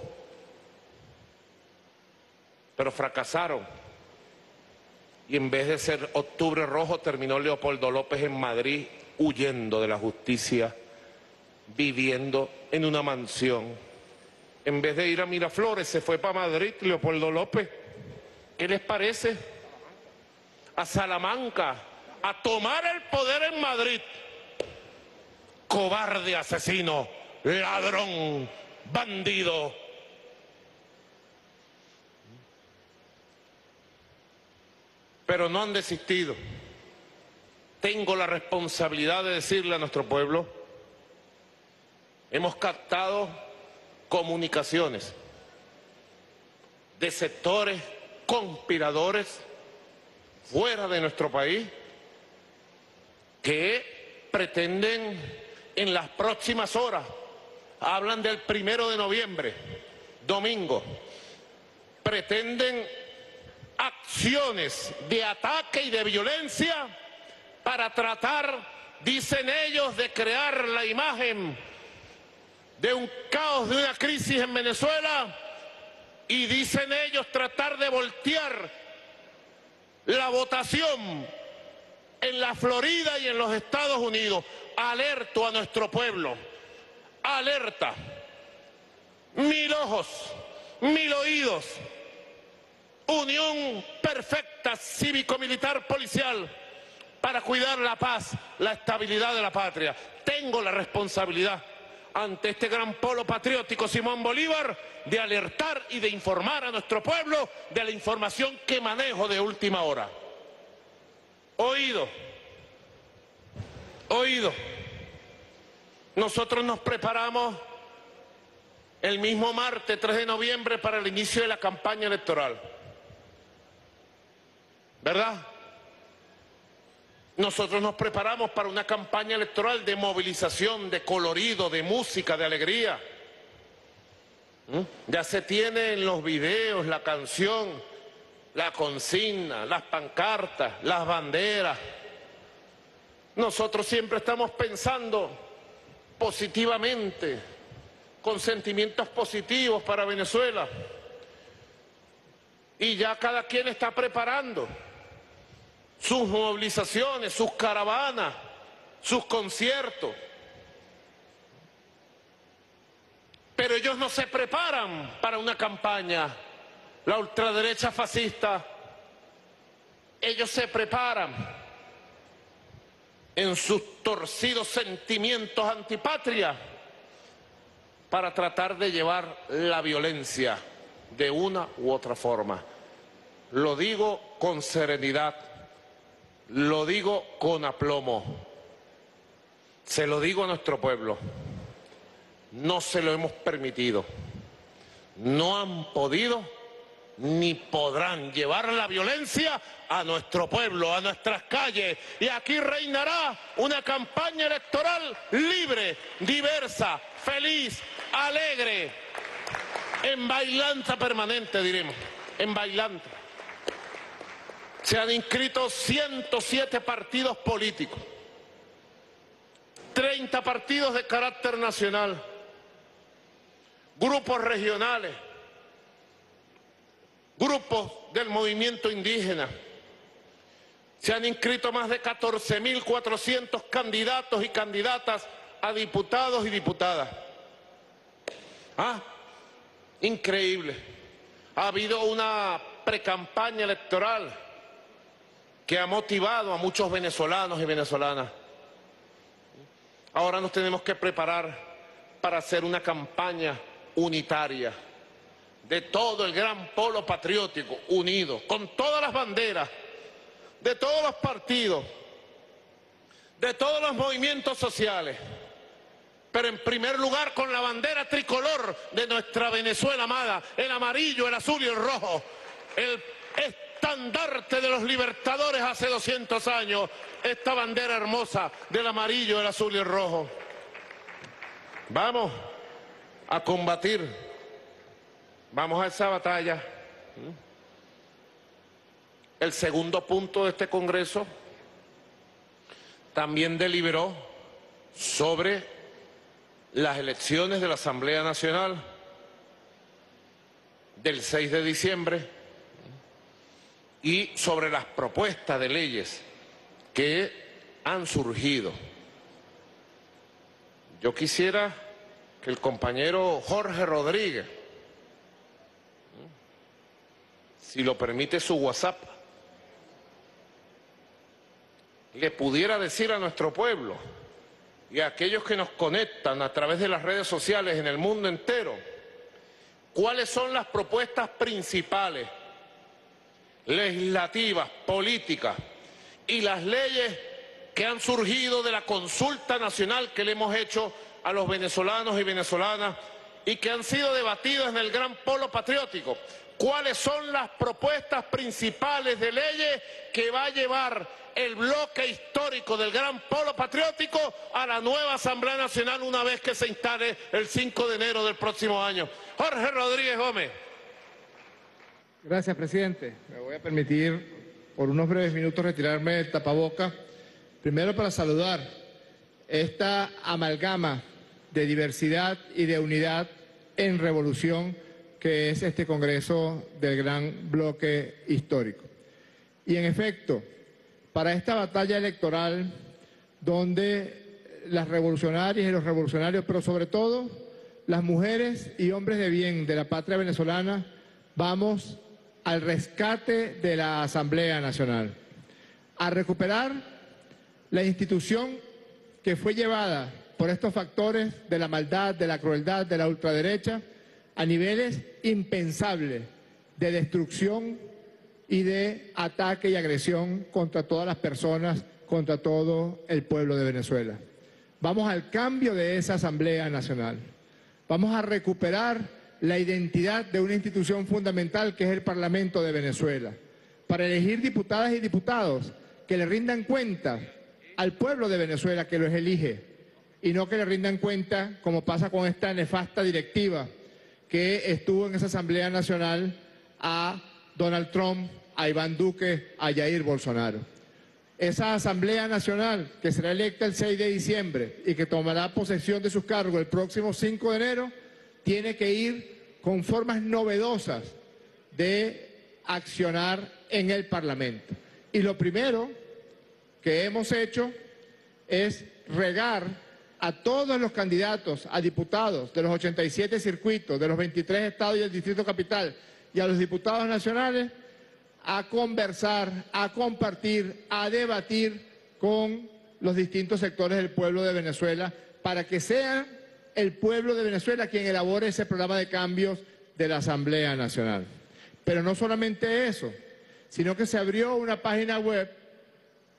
pero fracasaron. Y en vez de ser Octubre Rojo, terminó Leopoldo López en Madrid huyendo de la justicia, viviendo en una mansión. En vez de ir a Miraflores, se fue para Madrid Leopoldo López. ¿Qué les parece? A Salamanca, a tomar el poder en Madrid. Cobarde, asesino, ladrón, bandido. Pero no han desistido. Tengo la responsabilidad de decirle a nuestro pueblo, hemos captado comunicaciones de sectores conspiradores fuera de nuestro país que pretenden en las próximas horas, hablan del primero de noviembre, domingo, pretenden acciones de ataque y de violencia para tratar, dicen ellos, de crear la imagen de un caos, de una crisis en Venezuela, y dicen ellos tratar de voltear la votación en la Florida y en los Estados Unidos. Alerto a nuestro pueblo, alerta, mil ojos, mil oídos, unión perfecta cívico-militar policial para cuidar la paz, la estabilidad de la patria. Tengo la responsabilidad ante este gran polo patriótico Simón Bolívar de alertar y de informar a nuestro pueblo de la información que manejo de última hora. Oído, oído. Nosotros nos preparamos el mismo martes tres de noviembre para el inicio de la campaña electoral. ¿Verdad? Nosotros nos preparamos para una campaña electoral de movilización, de colorido, de música, de alegría. ¿Mm? Ya se tiene en los videos la canción, la consigna, las pancartas, las banderas. Nosotros siempre estamos pensando positivamente, con sentimientos positivos para Venezuela. Y ya cada quien está preparando sus movilizaciones, sus caravanas, sus conciertos. Pero ellos no se preparan para una campaña. La ultraderecha fascista, ellos se preparan en sus torcidos sentimientos antipatria para tratar de llevar la violencia de una u otra forma. Lo digo con serenidad. Lo digo con aplomo. Se lo digo a nuestro pueblo, no se lo hemos permitido. No han podido ni podrán llevar la violencia a nuestro pueblo, a nuestras calles. Y aquí reinará una campaña electoral libre, diversa, feliz, alegre, en bailanza permanente, diremos, en bailanza. Se han inscrito ciento siete partidos políticos, treinta partidos de carácter nacional, grupos regionales, grupos del movimiento indígena. Se han inscrito más de catorce mil cuatrocientos candidatos y candidatas a diputados y diputadas. Ah, increíble. Ha habido una precampaña electoral que ha motivado a muchos venezolanos y venezolanas. Ahora nos tenemos que preparar para hacer una campaña unitaria de todo el gran polo patriótico, unido, con todas las banderas, de todos los partidos, de todos los movimientos sociales, pero en primer lugar con la bandera tricolor de nuestra Venezuela amada, el amarillo, el azul y el rojo, el estandarte de los libertadores hace doscientos años, esta bandera hermosa del amarillo, el azul y el rojo. Vamos a combatir, vamos a esa batalla. El segundo punto de este Congreso también deliberó sobre las elecciones de la Asamblea Nacional del seis de diciembre y sobre las propuestas de leyes que han surgido. Yo quisiera que el compañero Jorge Rodríguez, si lo permite su WhatsApp, le pudiera decir a nuestro pueblo y a aquellos que nos conectan a través de las redes sociales en el mundo entero, cuáles son las propuestas principales, legislativas, políticas y las leyes que han surgido de la consulta nacional que le hemos hecho a los venezolanos y venezolanas y que han sido debatidas en el gran polo patriótico. ¿Cuáles son las propuestas principales de leyes que va a llevar el bloque histórico del gran polo patriótico a la nueva Asamblea Nacional una vez que se instale el cinco de enero del próximo año? Jorge Rodríguez Gómez. Gracias, presidente. Me voy a permitir por unos breves minutos retirarme del tapaboca. Primero para saludar esta amalgama de diversidad y de unidad en revolución que es este Congreso del gran bloque histórico. Y en efecto, para esta batalla electoral donde las revolucionarias y los revolucionarios, pero sobre todo las mujeres y hombres de bien de la patria venezolana, vamos al rescate de la Asamblea Nacional, a recuperar la institución que fue llevada por estos factores de la maldad, de la crueldad, de la ultraderecha, a niveles impensables de destrucción y de ataque y agresión contra todas las personas, contra todo el pueblo de Venezuela. Vamos al cambio de esa Asamblea Nacional. Vamos a recuperar la identidad de una institución fundamental que es el Parlamento de Venezuela, para elegir diputadas y diputados que le rindan cuenta al pueblo de Venezuela que los elige y no que le rindan cuenta, como pasa con esta nefasta directiva que estuvo en esa Asamblea Nacional, a Donald Trump, a Iván Duque, a Jair Bolsonaro. Esa Asamblea Nacional que será electa el seis de diciembre y que tomará posesión de sus cargos el próximo cinco de enero, tiene que ir con formas novedosas de accionar en el Parlamento. Y lo primero que hemos hecho es regar a todos los candidatos a diputados de los ochenta y siete circuitos, de los veintitrés estados y el Distrito Capital, y a los diputados nacionales, a conversar, a compartir, a debatir con los distintos sectores del pueblo de Venezuela para que sea el pueblo de Venezuela quien elabore ese programa de cambios de la Asamblea Nacional. Pero no solamente eso, sino que se abrió una página web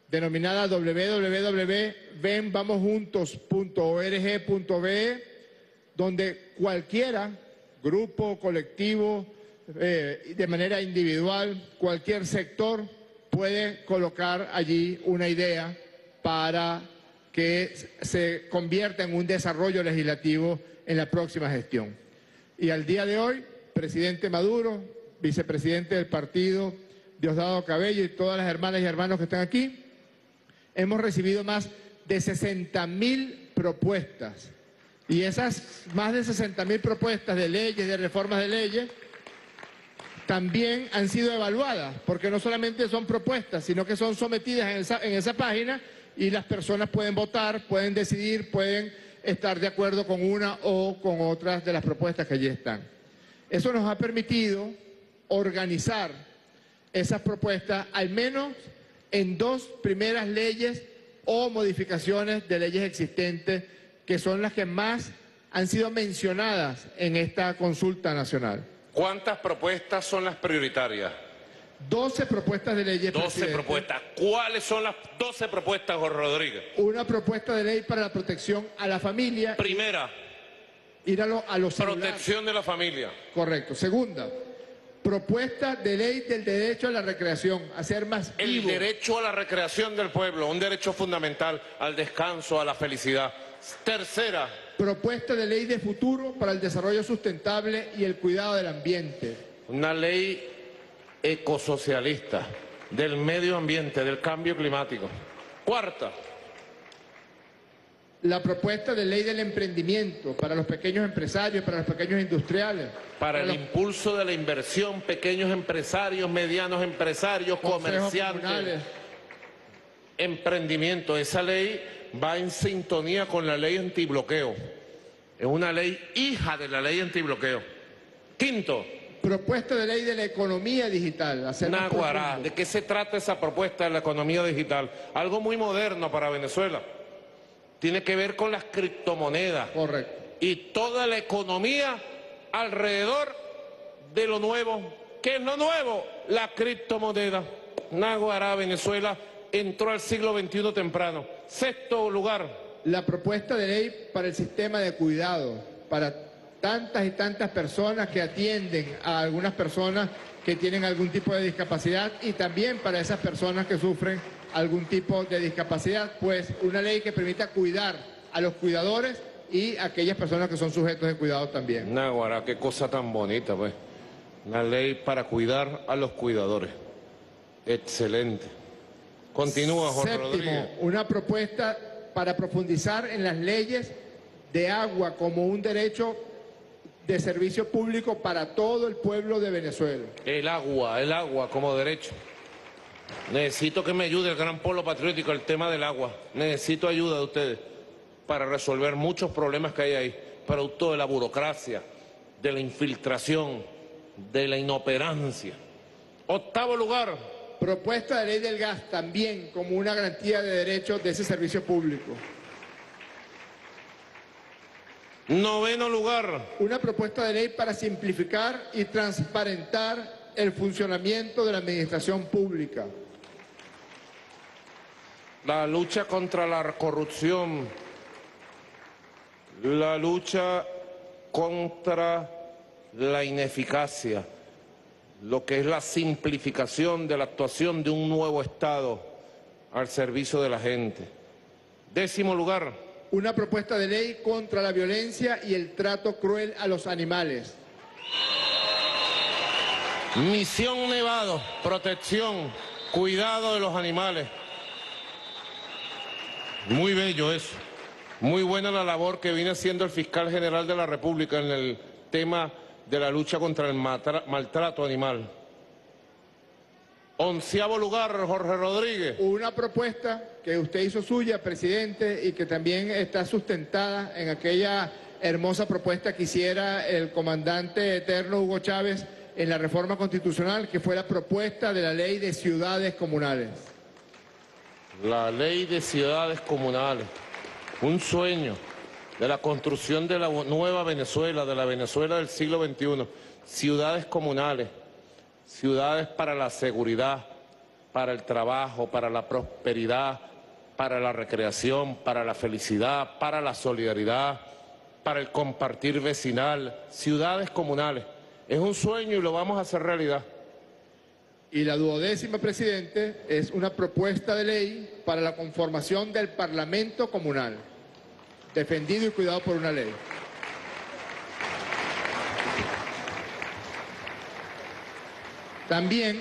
denominada doble u doble u doble u punto ven vamos juntos punto org punto be, donde cualquiera, grupo, colectivo, eh, de manera individual, cualquier sector puede colocar allí una idea para que se convierta en un desarrollo legislativo en la próxima gestión. Y al día de hoy, presidente Maduro, vicepresidente del partido, Diosdado Cabello y todas las hermanas y hermanos que están aquí, hemos recibido más de sesenta mil propuestas. Y esas más de sesenta mil propuestas de leyes, de reformas de leyes, también han sido evaluadas, porque no solamente son propuestas, sino que son sometidas en esa, en esa página y las personas pueden votar, pueden decidir, pueden estar de acuerdo con una o con otras de las propuestas que allí están. Eso nos ha permitido organizar esas propuestas, al menos en dos primeras leyes o modificaciones de leyes existentes, que son las que más han sido mencionadas en esta consulta nacional. ¿Cuántas propuestas son las prioritarias? doce propuestas de leyes, doce presidente. propuestas. ¿Cuáles son las doce propuestas, Jorge Rodríguez? Una propuesta de ley para la protección a la familia. Primera. Ir a, lo, a los Protección celulares. de la familia. Correcto. Segunda, propuesta de ley del derecho a la recreación, hacer más vivo. El derecho a la recreación del pueblo, un derecho fundamental al descanso, a la felicidad. Tercera. Propuesta de ley de futuro para el desarrollo sustentable y el cuidado del ambiente. Una ley ecosocialista, del medio ambiente, del cambio climático. Cuarta. La propuesta de ley del emprendimiento para los pequeños empresarios, para los pequeños industriales. Para, para el los... impulso de la inversión, pequeños empresarios, medianos empresarios, comerciantes. Comunales. Emprendimiento. Esa ley va en sintonía con la ley antibloqueo. Es una ley hija de la ley antibloqueo. Quinto. Propuesta de ley de la economía digital. Naguará, ¿de qué se trata esa propuesta de la economía digital? Algo muy moderno para Venezuela. Tiene que ver con las criptomonedas. Correcto. Y toda la economía alrededor de lo nuevo. ¿Qué es lo nuevo? La criptomoneda. Naguará, Venezuela entró al siglo veintiuno temprano. Sexto lugar. La propuesta de ley para el sistema de cuidado, para tantas y tantas personas que atienden a algunas personas que tienen algún tipo de discapacidad y también para esas personas que sufren algún tipo de discapacidad, pues una ley que permita cuidar a los cuidadores y a aquellas personas que son sujetos de cuidado también. Naguará, qué cosa tan bonita, pues. Una ley para cuidar a los cuidadores. Excelente. Continúa, Jorge Séptimo, Rodríguez. Una propuesta para profundizar en las leyes de agua como un derecho de servicio público para todo el pueblo de Venezuela. El agua, el agua como derecho. Necesito que me ayude el Gran Polo Patriótico el tema del agua. Necesito ayuda de ustedes para resolver muchos problemas que hay ahí, producto de la burocracia, de la infiltración, de la inoperancia. Octavo lugar. Propuesta de ley del gas también como una garantía de derechos de ese servicio público. Noveno lugar. Una propuesta de ley para simplificar y transparentar el funcionamiento de la administración pública. La lucha contra la corrupción, la lucha contra la ineficacia, lo que es la simplificación de la actuación de un nuevo Estado al servicio de la gente. Décimo lugar. Una propuesta de ley contra la violencia y el trato cruel a los animales. Misión Nevado, protección, cuidado de los animales. Muy bello eso. Muy buena la labor que viene haciendo el fiscal general de la República en el tema de la lucha contra el maltrato animal. Onceavo lugar, Jorge Rodríguez. Una propuesta que usted hizo suya, presidente, y que también está sustentada en aquella hermosa propuesta que hiciera el comandante eterno Hugo Chávez en la reforma constitucional, que fue la propuesta de la ley de ciudades comunales. La ley de ciudades comunales, un sueño de la construcción de la nueva Venezuela, de la Venezuela del siglo veintiuno, ciudades comunales, ciudades para la seguridad, para el trabajo, para la prosperidad, para la recreación, para la felicidad, para la solidaridad, para el compartir vecinal, ciudades comunales. Es un sueño y lo vamos a hacer realidad. Y la duodécima, presidente, es una propuesta de ley para la conformación del Parlamento Comunal, defendido y cuidado por una ley. También,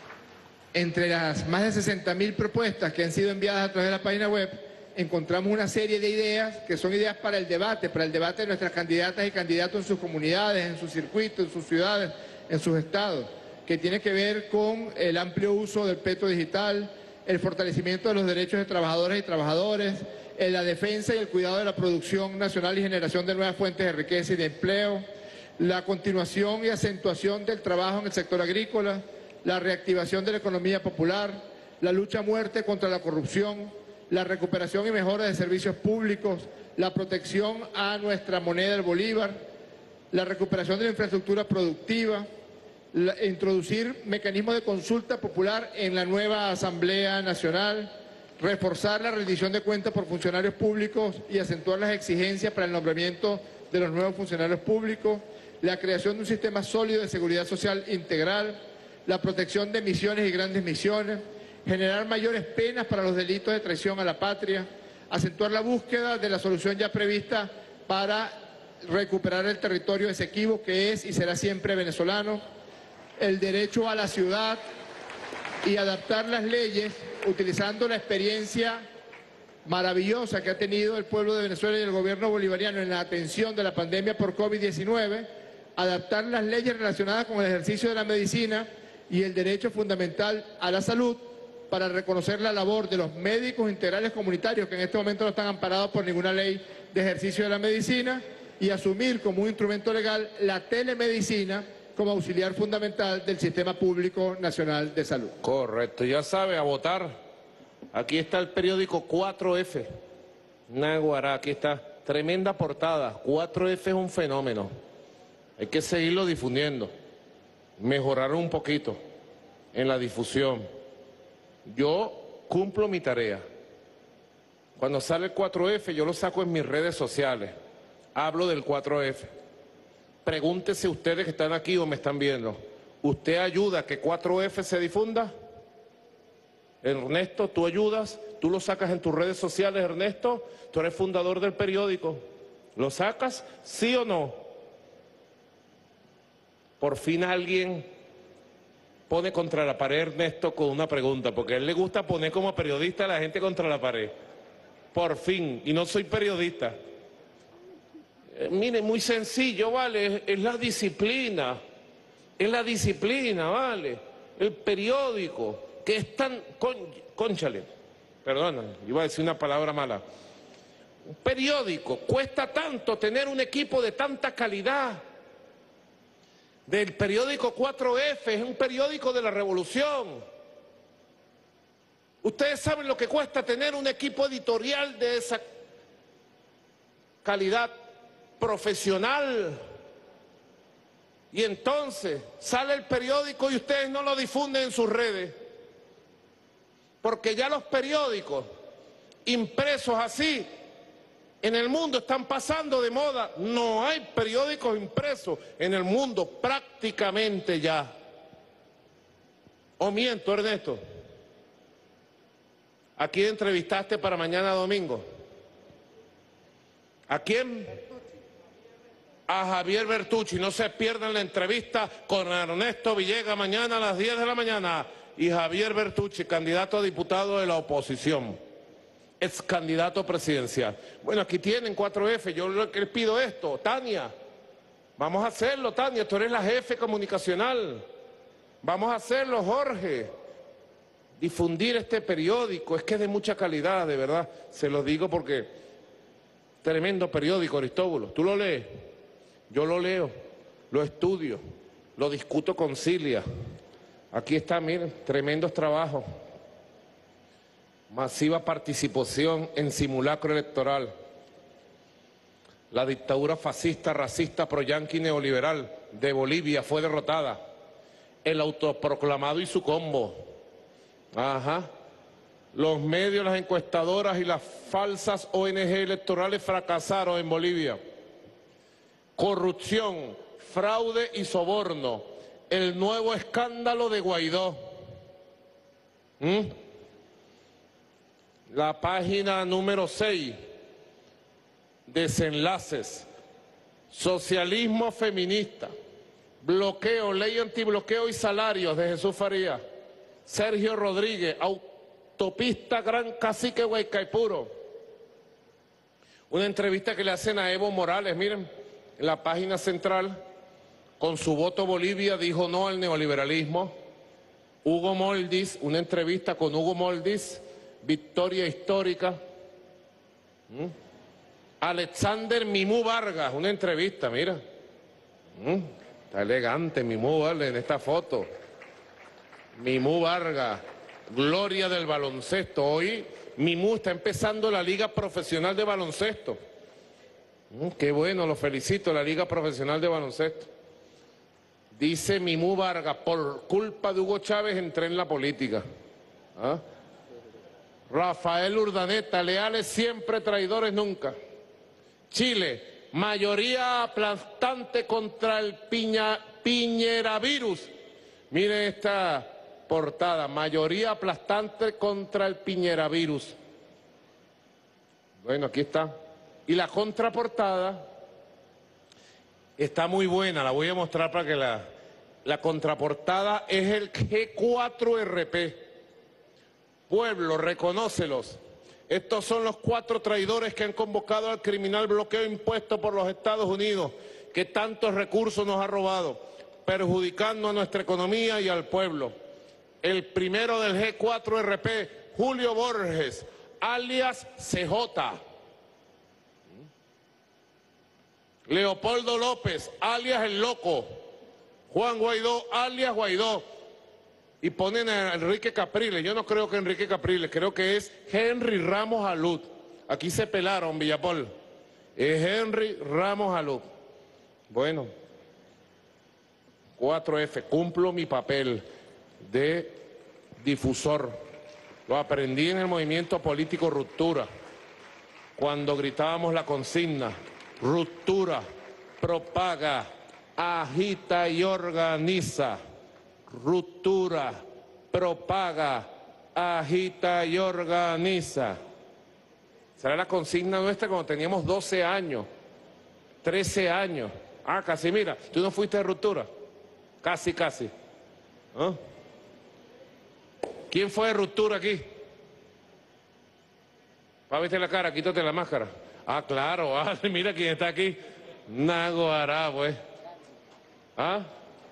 entre las más de sesenta mil propuestas que han sido enviadas a través de la página web, encontramos una serie de ideas que son ideas para el debate, para el debate de nuestras candidatas y candidatos en sus comunidades, en sus circuitos, en sus ciudades, en sus estados, que tiene que ver con el amplio uso del petro digital, el fortalecimiento de los derechos de trabajadoras y trabajadores, en la defensa y el cuidado de la producción nacional y generación de nuevas fuentes de riqueza y de empleo, la continuación y acentuación del trabajo en el sector agrícola, la reactivación de la economía popular, la lucha a muerte contra la corrupción, la recuperación y mejora de servicios públicos, la protección a nuestra moneda, el bolívar, la recuperación de la infraestructura productiva, la, introducir mecanismos de consulta popular en la nueva Asamblea Nacional, reforzar la rendición de cuentas por funcionarios públicos y acentuar las exigencias para el nombramiento de los nuevos funcionarios públicos, la creación de un sistema sólido de seguridad social integral, la protección de misiones y grandes misiones, generar mayores penas para los delitos de traición a la patria, acentuar la búsqueda de la solución ya prevista para recuperar el territorio Esequibo, que es y será siempre venezolano, el derecho a la ciudad y adaptar las leyes utilizando la experiencia maravillosa que ha tenido el pueblo de Venezuela y el gobierno bolivariano en la atención de la pandemia por COVID diecinueve, adaptar las leyes relacionadas con el ejercicio de la medicina y el derecho fundamental a la salud para reconocer la labor de los médicos integrales comunitarios que en este momento no están amparados por ninguna ley de ejercicio de la medicina y asumir como un instrumento legal la telemedicina como auxiliar fundamental del Sistema Público Nacional de Salud. Correcto, ya sabe, a votar. Aquí está el periódico cuatro efe. Naguará, aquí está. Tremenda portada. cuatro efe es un fenómeno. Hay que seguirlo difundiendo. Mejorar un poquito en la difusión. Yo cumplo mi tarea. Cuando sale el cuatro efe, yo lo saco en mis redes sociales. Hablo del cuatro efe. Pregúntese ustedes que están aquí o me están viendo. ¿Usted ayuda a que cuatro efe se difunda? Ernesto, ¿tú ayudas? ¿Tú lo sacas en tus redes sociales, Ernesto? Tú eres fundador del periódico. ¿Lo sacas? ¿Sí o no? Por fin alguien pone contra la pared a Ernesto con una pregunta, porque a él le gusta poner como periodista a la gente contra la pared. Por fin, y no soy periodista. Eh, mire, muy sencillo, ¿vale? Es, es la disciplina, es la disciplina, ¿vale? El periódico, que es tan... Con, cónchale, perdona, iba a decir una palabra mala. Un periódico, cuesta tanto tener un equipo de tanta calidad. Del periódico cuatro efe, es un periódico de la revolución. Ustedes saben lo que cuesta tener un equipo editorial de esa calidad profesional. Y entonces sale el periódico y ustedes no lo difunden en sus redes. Porque ya los periódicos impresos así en el mundo están pasando de moda. No hay periódicos impresos en el mundo prácticamente ya. ¿O miento, Ernesto? ¿A quién entrevistaste para mañana domingo? ¿A quién? A Javier Bertucci. No se pierdan la entrevista con Ernesto Villegas mañana a las diez de la mañana. Y Javier Bertucci, candidato a diputado de la oposición, ex candidato presidencial. Bueno, aquí tienen cuatro efe. Yo les pido esto, Tania. Vamos a hacerlo, Tania. Tú eres la jefe comunicacional. Vamos a hacerlo, Jorge. Difundir este periódico, es que es de mucha calidad, de verdad. Se lo digo porque tremendo periódico, Aristóbulo. ¿Tú lo lees? Yo lo leo, lo estudio, lo discuto con Cilia. Aquí está, miren, tremendos trabajos. Masiva participación en simulacro electoral. La dictadura fascista, racista, pro-yanqui neoliberal de Bolivia fue derrotada. El autoproclamado y su combo. Ajá. Los medios, las encuestadoras y las falsas O N G electorales fracasaron en Bolivia. Corrupción, fraude y soborno. El nuevo escándalo de Guaidó. ¿Mm? La página número seis. Desenlaces. Socialismo feminista. Bloqueo, ley antibloqueo y salarios de Jesús Farías. Sergio Rodríguez. Autopista Gran Cacique Huaycaipuro. Una entrevista que le hacen a Evo Morales, miren, en la página central. Con su voto Bolivia dijo no al neoliberalismo. Hugo Moldis, una entrevista con Hugo Moldis, victoria histórica. ¿Mm? Alexander Mimú Vargas, una entrevista, mira. ¿Mm? Está elegante Mimú, ¿vale? En esta foto. Mimú Vargas, gloria del baloncesto. Hoy Mimú está empezando la Liga Profesional de Baloncesto. ¿Mm? Qué bueno, lo felicito, la Liga Profesional de Baloncesto. Dice Mimú Vargas, por culpa de Hugo Chávez entré en la política. ¿Ah? Rafael Urdaneta, leales siempre, traidores nunca. Chile, mayoría aplastante contra el piña, piñeravirus. Miren esta portada, mayoría aplastante contra el piñeravirus. Bueno, aquí está. Y la contraportada está muy buena, la voy a mostrar para que la... La contraportada es el G cuatro R P. Pueblo, reconócelos. Estos son los cuatro traidores que han convocado al criminal bloqueo impuesto por los Estados Unidos, que tantos recursos nos ha robado, perjudicando a nuestra economía y al pueblo. El primero del G cuatro R P, Julio Borges, alias C J. Leopoldo López, alias El Loco. Juan Guaidó, alias Guaidó. Y ponen a Enrique Capriles. Yo no creo que Enrique Capriles, creo que es Henry Ramos Alud. Aquí se pelaron, Villapol. Es Henry Ramos Alud. Bueno, cuatro F, cumplo mi papel de difusor. Lo aprendí en el movimiento político Ruptura, cuando gritábamos la consigna, ruptura, propaga, agita y organiza. Ruptura, propaga, agita y organiza. Será la consigna nuestra cuando teníamos doce años, trece años. Ah, casi, mira, tú no fuiste de Ruptura. Casi, casi. ¿Ah? ¿Quién fue de Ruptura aquí? Va, vete la cara, quítate la máscara. Ah, claro, ah, mira quién está aquí. Naguará, pues. ¿Ah?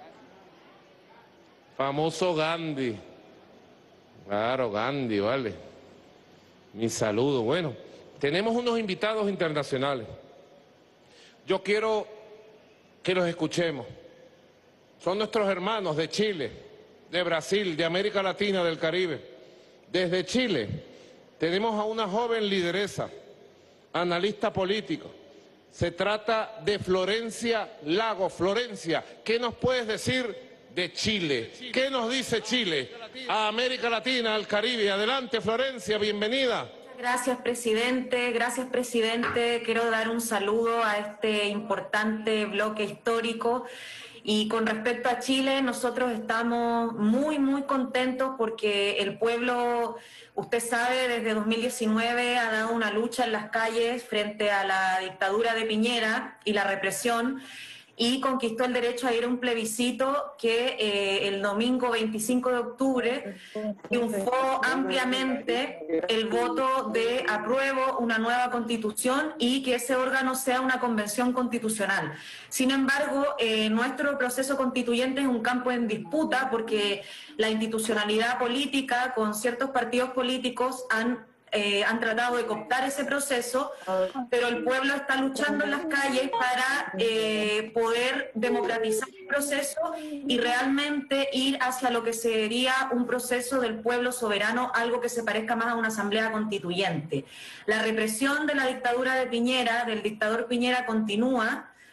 Famoso Gandhi. Claro, Gandhi, vale. Mi saludo. Bueno, tenemos unos invitados internacionales. Yo quiero que los escuchemos. Son nuestros hermanos de Chile, de Brasil, de América Latina, del Caribe. Desde Chile tenemos a una joven lideresa, analista político. Se trata de Florencia Lago. Florencia, ¿qué nos puedes decir de Chile? ¿Qué nos dice Chile a América Latina, al Caribe? Adelante, Florencia, bienvenida. Gracias, presidente. Gracias, presidente. Quiero dar un saludo a este importante bloque histórico. Y con respecto a Chile, nosotros estamos muy, muy contentos porque el pueblo, usted sabe, desde dos mil diecinueve ha dado una lucha en las calles frente a la dictadura de Piñera y la represión, y conquistó el derecho a ir a un plebiscito que eh, el domingo veinticinco de octubre triunfó ampliamente el voto de apruebo una nueva constitución y que ese órgano sea una convención constitucional. Sin embargo, eh, nuestro proceso constituyente es un campo en disputa porque la institucionalidad política con ciertos partidos políticos han Eh, han tratado de cooptar ese proceso, pero el pueblo está luchando en las calles para eh, poder democratizar el proceso y realmente ir hacia lo que sería un proceso del pueblo soberano, algo que se parezca más a una asamblea constituyente. La represión de la dictadura de Piñera, del dictador Piñera, continúa.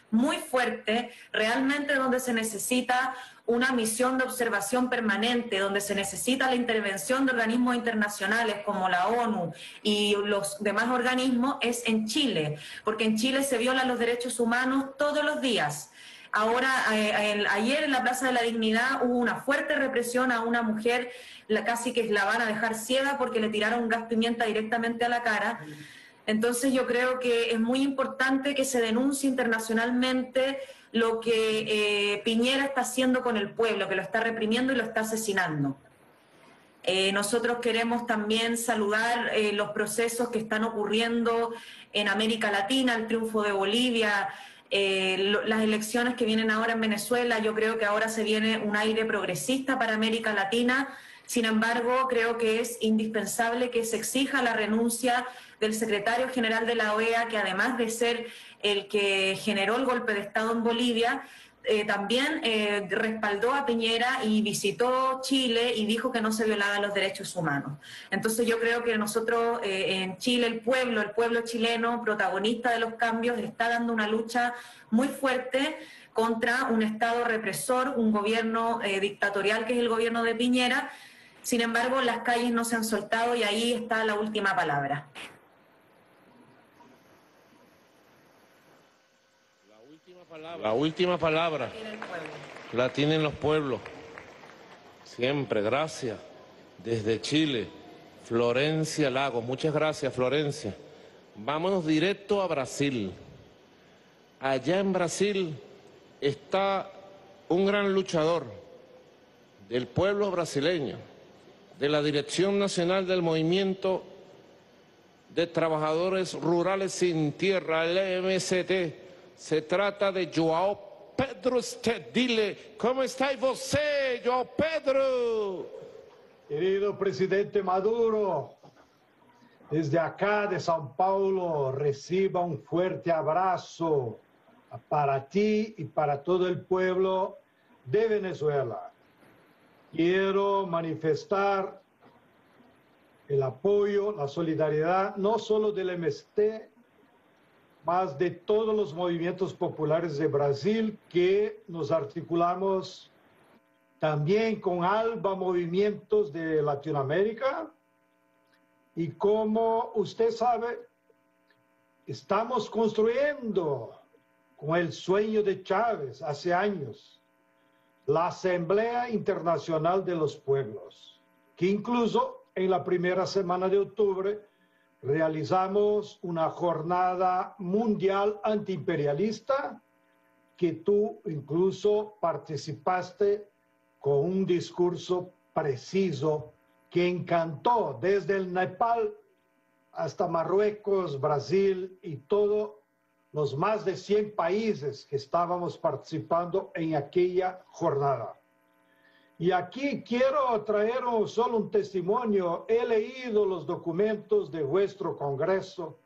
muy fuerte, realmente donde se necesita una misión de observación permanente, donde se necesita la intervención de organismos internacionales como la ONU y los demás organismos, es en Chile, porque en Chile se violan los derechos humanos todos los días. Ahora, eh, el, ayer en la Plaza de la Dignidad hubo una fuerte represión a una mujer, la, casi que la van a dejar ciega porque le tiraron gas pimienta directamente a la cara. Entonces yo creo que es muy importante que se denuncie internacionalmente lo que eh, Piñera está haciendo con el pueblo, que lo está reprimiendo y lo está asesinando. Eh, nosotros queremos también saludar eh, los procesos que están ocurriendo en América Latina, el triunfo de Bolivia, eh, lo, las elecciones que vienen ahora en Venezuela. Yo creo que ahora se viene un aire progresista para América Latina. Sin embargo, creo que es indispensable que se exija la renuncia del secretario general de la O E A, que además de ser el que generó el golpe de Estado en Bolivia, eh, también eh, respaldó a Piñera y visitó Chile y dijo que no se violaban los derechos humanos. Entonces yo creo que nosotros eh, en Chile, el pueblo, el pueblo chileno, protagonista de los cambios, está dando una lucha muy fuerte contra un Estado represor, un gobierno eh, dictatorial que es el gobierno de Piñera. Sin embargo, las calles no se han soltado y ahí está la última palabra. La última palabra la tienen los pueblos. Siempre, gracias. Desde Chile, Florencia Lago. Muchas gracias, Florencia. Vámonos directo a Brasil. Allá en Brasil está un gran luchador del pueblo brasileño, de la Dirección Nacional del Movimiento de Trabajadores Rurales Sin Tierra, el M S T. Se trata de João Pedro Stedile. ¿Cómo está você, João Pedro? Querido presidente Maduro, desde acá de São Paulo reciba un fuerte abrazo para ti y para todo el pueblo de Venezuela. Quiero manifestar el apoyo, la solidaridad, no solo del M S T, más de todos los movimientos populares de Brasil, que nos articulamos también con ALBA Movimientos de Latinoamérica. Y como usted sabe, estamos construyendo con el sueño de Chávez hace años la Asamblea Internacional de los Pueblos, que incluso en la primera semana de octubre realizamos una jornada mundial antiimperialista que tú incluso participaste con un discurso preciso que encantó desde el Nepal hasta Marruecos, Brasil y todos los más de cien países que estábamos participando en aquella jornada. Y aquí quiero traer solo un testimonio. He leído los documentos de vuestro Congreso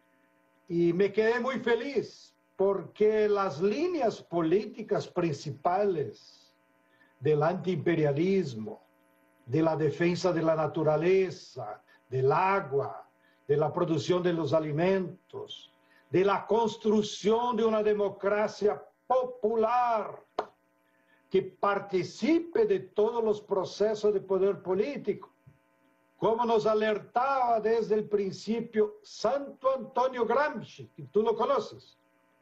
y me quedé muy feliz porque las líneas políticas principales del antiimperialismo, de la defensa de la naturaleza, del agua, de la producción de los alimentos, de la construcción de una democracia popular, que participe de todos los procesos de poder político, como nos alertaba desde el principio Santo Antonio Gramsci, que tú lo conoces.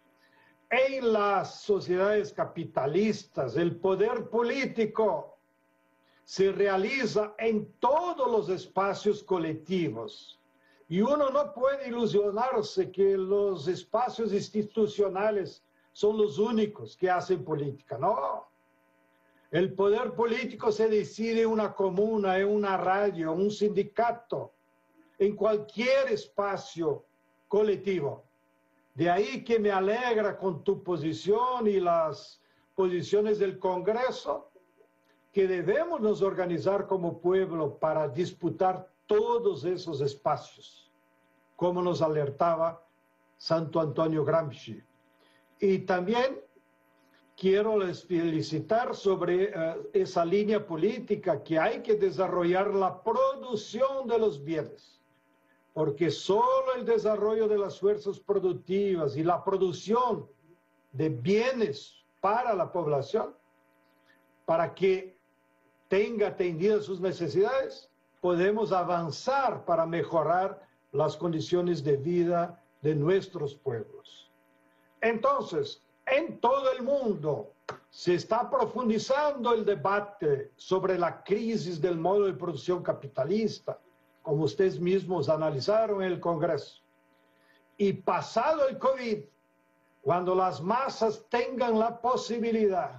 En las sociedades capitalistas, el poder político se realiza en todos los espacios colectivos, y uno no puede ilusionarse que los espacios institucionales son los únicos que hacen política, no. El poder político se decide en una comuna, en una radio, en un sindicato, en cualquier espacio colectivo. De ahí que me alegra con tu posición y las posiciones del Congreso, que debemos nos organizar como pueblo para disputar todos esos espacios, como nos alertaba Santo Antonio Gramsci. Y también quiero les felicitar sobre uh, esa línea política que hay que desarrollar la producción de los bienes, porque solo el desarrollo de las fuerzas productivas y la producción de bienes para la población, para que tenga atendidas sus necesidades, podemos avanzar para mejorar las condiciones de vida de nuestros pueblos. Entonces, en todo el mundo se está profundizando el debate sobre la crisis del modo de producción capitalista, como ustedes mismos analizaron en el Congreso. Y pasado el COVID, cuando las masas tengan la posibilidad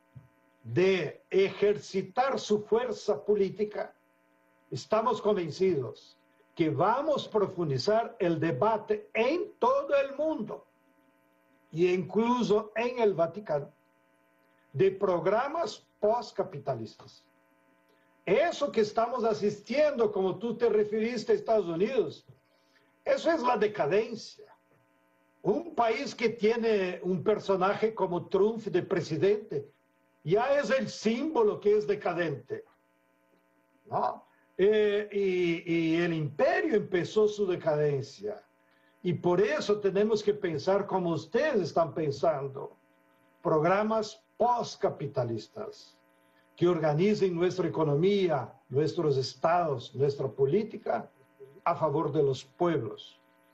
de ejercitar su fuerza política, estamos convencidos que vamos a profundizar el debate en todo el mundo e incluso en el Vaticano de programas postcapitalistas. Eso que estamos asistiendo, como tú te referiste a Estados Unidos, eso es la decadencia. Un país que tiene un personaje como Trump de presidente ya es el símbolo que es decadente, ¿no? Eh, y, y el imperio empezó su decadencia. Y por eso tenemos que pensar como ustedes están pensando, programas postcapitalistas que organicen nuestra economía, nuestros estados, nuestra política a favor de los pueblos.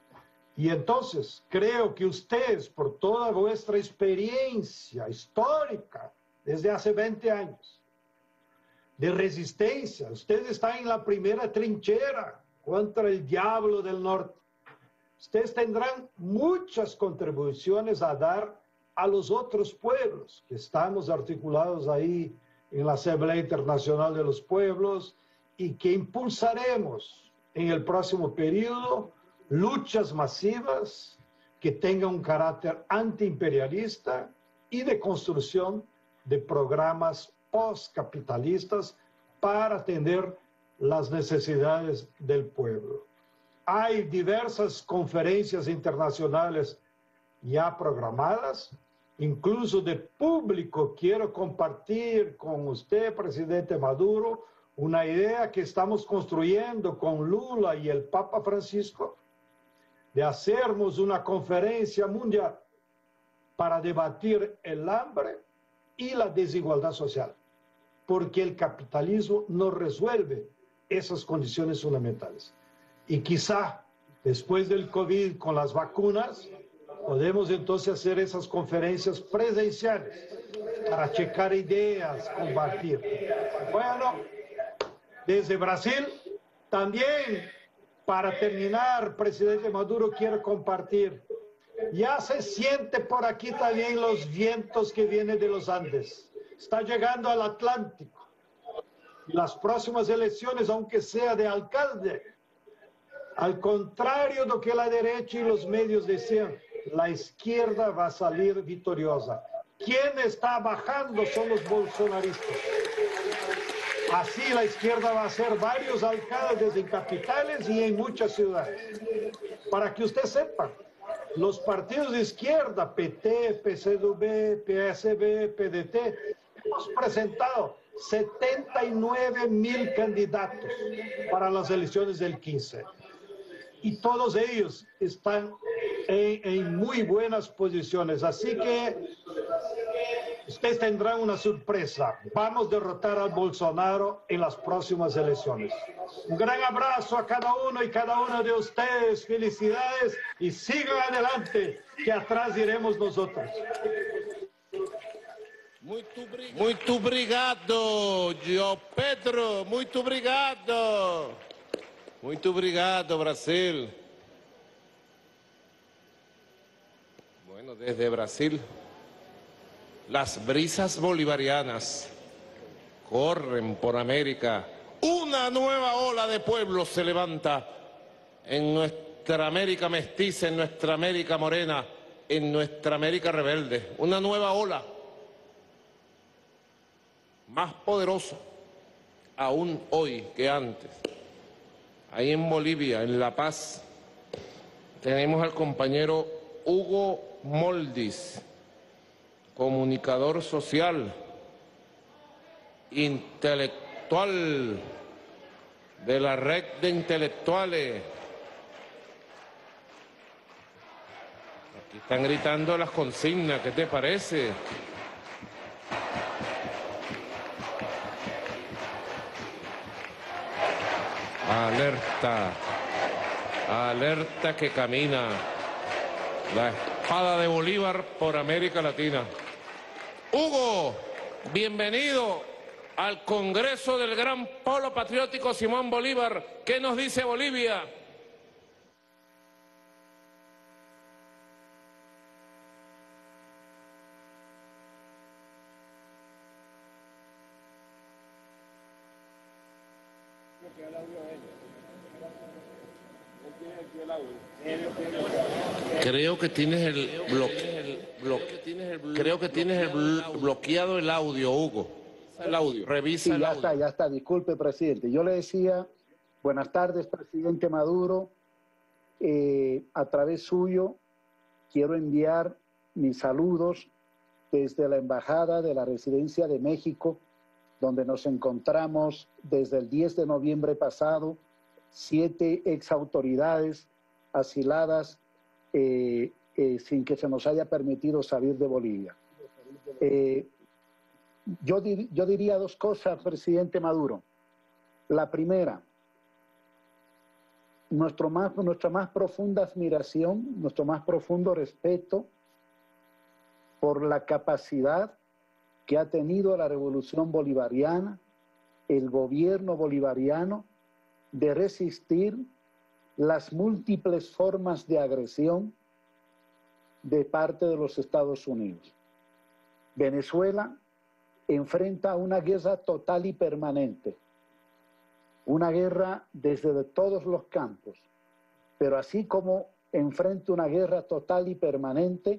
Y entonces creo que ustedes, por toda vuestra experiencia histórica desde hace veinte años, de resistencia, ustedes están en la primera trinchera contra el diablo del norte. Ustedes tendrán muchas contribuciones a dar a los otros pueblos, que estamos articulados ahí en la Asamblea Internacional de los Pueblos, y que impulsaremos en el próximo periodo luchas masivas que tengan un carácter antiimperialista y de construcción de programas postcapitalistas para atender las necesidades del pueblo. Hay diversas conferencias internacionales ya programadas, incluso de público. Quiero compartir con usted, presidente Maduro, una idea que estamos construyendo con Lula y el Papa Francisco, de hacernos una conferencia mundial para debatir el hambre y la desigualdad social, porque el capitalismo no resuelve esas condiciones fundamentales. Y quizá después del COVID, con las vacunas, podemos entonces hacer esas conferencias presenciales para checar ideas, compartir. Bueno, desde Brasil, también para terminar, presidente Maduro, quiero compartir. Ya se siente por aquí también los vientos que vienen de los Andes. Está llegando al Atlántico. Las próximas elecciones, aunque sea de alcalde, al contrario de lo que la derecha y los medios decían, la izquierda va a salir victoriosa. ¿Quién está bajando? Son los bolsonaristas. Así la izquierda va a ser varios alcaldes en capitales y en muchas ciudades. Para que usted sepa, los partidos de izquierda, P T, P C D B, P S B, P D T, hemos presentado setenta y nueve mil candidatos para las elecciones del quince. Y todos ellos están en, en muy buenas posiciones. Así que ustedes tendrán una sorpresa. Vamos a derrotar al Bolsonaro en las próximas elecciones. Un gran abrazo a cada uno y cada una de ustedes. Felicidades y sigan adelante, que atrás iremos nosotros. Muito obrigado, Gio Pedro. Muito obrigado. Muito obrigado, Brasil. Bueno, desde Brasil, las brisas bolivarianas corren por América. Una nueva ola de pueblos se levanta en nuestra América mestiza, en nuestra América morena, en nuestra América rebelde. Una nueva ola, más poderosa aún hoy que antes. Ahí en Bolivia, en La Paz, tenemos al compañero Hugo Moldis, comunicador social, intelectual de la red de intelectuales, Aquí están gritando las consignas, ¿qué te parece? Alerta, alerta que camina la espada de Bolívar por América Latina. Hugo, bienvenido al Congreso del Gran Polo Patriótico Simón Bolívar. ¿Qué nos dice Bolivia? Creo que tienes el bloque, creo que tienes el blo bloqueado el audio, Hugo. El audio, revisa sí, el ya audio. está, ya está, disculpe, presidente. Yo le decía, buenas tardes, presidente Maduro. Eh, a través suyo quiero enviar mis saludos desde la Embajada de la Residencia de México, donde nos encontramos desde el diez de noviembre pasado, siete exautoridades asiladas eh, eh, sin que se nos haya permitido salir de Bolivia. Eh, yo, dir, yo diría dos cosas, presidente Maduro. La primera, nuestro más, nuestra más profunda admiración, nuestro más profundo respeto por la capacidad que ha tenido la revolución bolivariana, el gobierno bolivariano, de resistir las múltiples formas de agresión de parte de los Estados Unidos. Venezuela enfrenta una guerra total y permanente, una guerra desde todos los campos, pero así como enfrenta una guerra total y permanente,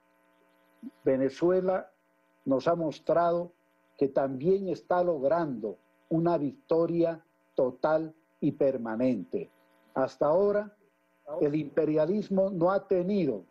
Venezuela nos ha mostrado que también está logrando una victoria total y permanente. Hasta ahora, el imperialismo no ha tenido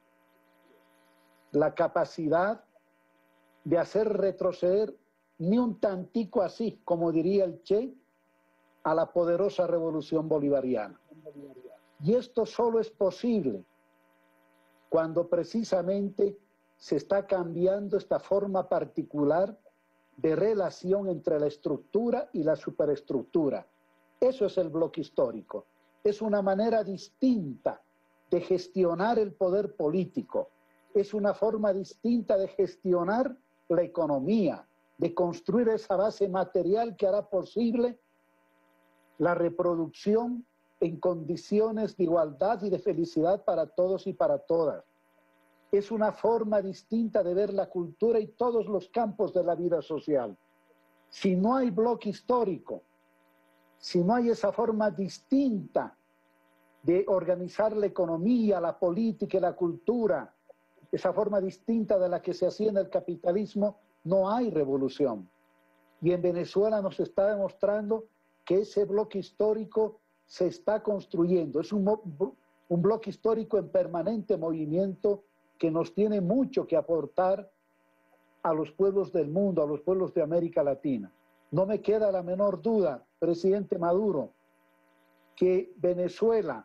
la capacidad de hacer retroceder ni un tantico así, como diría el Che, a la poderosa revolución bolivariana. Y esto solo es posible cuando precisamente se está cambiando esta forma particular de relación entre la estructura y la superestructura. Eso es el bloque histórico. Es una manera distinta de gestionar el poder político. Es una forma distinta de gestionar la economía, de construir esa base material que hará posible la reproducción en condiciones de igualdad y de felicidad para todos y para todas. Es una forma distinta de ver la cultura y todos los campos de la vida social. Si no hay bloque histórico, si no hay esa forma distinta de organizar la economía, la política y la cultura, esa forma distinta de la que se hacía en el capitalismo, no hay revolución. Y en Venezuela nos está demostrando que ese bloque histórico se está construyendo. Es un, un bloque histórico en permanente movimiento que nos tiene mucho que aportar a los pueblos del mundo, a los pueblos de América Latina. No me queda la menor duda, presidente Maduro, que Venezuela,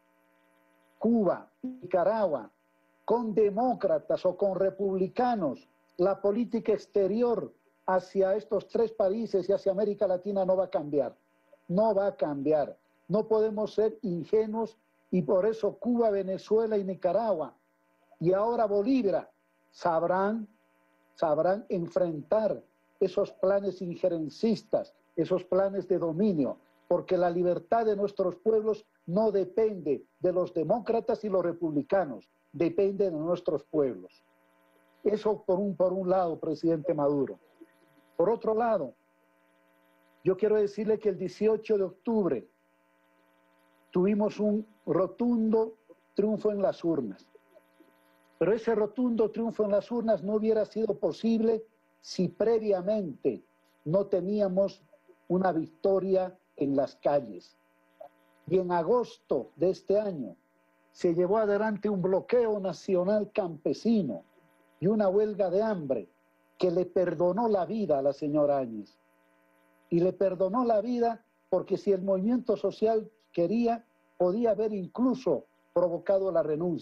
Cuba, Nicaragua, con demócratas o con republicanos, la política exterior hacia estos tres países y hacia América Latina no va a cambiar. No va a cambiar. No podemos ser ingenuos y por eso Cuba, Venezuela y Nicaragua y ahora Bolivia sabrán, sabrán enfrentar esos planes injerencistas, esos planes de dominio, porque la libertad de nuestros pueblos no depende de los demócratas y los republicanos, depende de nuestros pueblos. Eso por un, por un lado, presidente Maduro. Por otro lado, yo quiero decirle que el dieciocho de octubre tuvimos un rotundo triunfo en las urnas. Pero ese rotundo triunfo en las urnas no hubiera sido posible si previamente no teníamos una victoria en las calles. Y en agosto de este año se llevó adelante un bloqueo nacional campesino y una huelga de hambre que le perdonó la vida a la señora Áñez. Y le perdonó la vida porque si el movimiento social quería, podía haber incluso provocado la renuncia.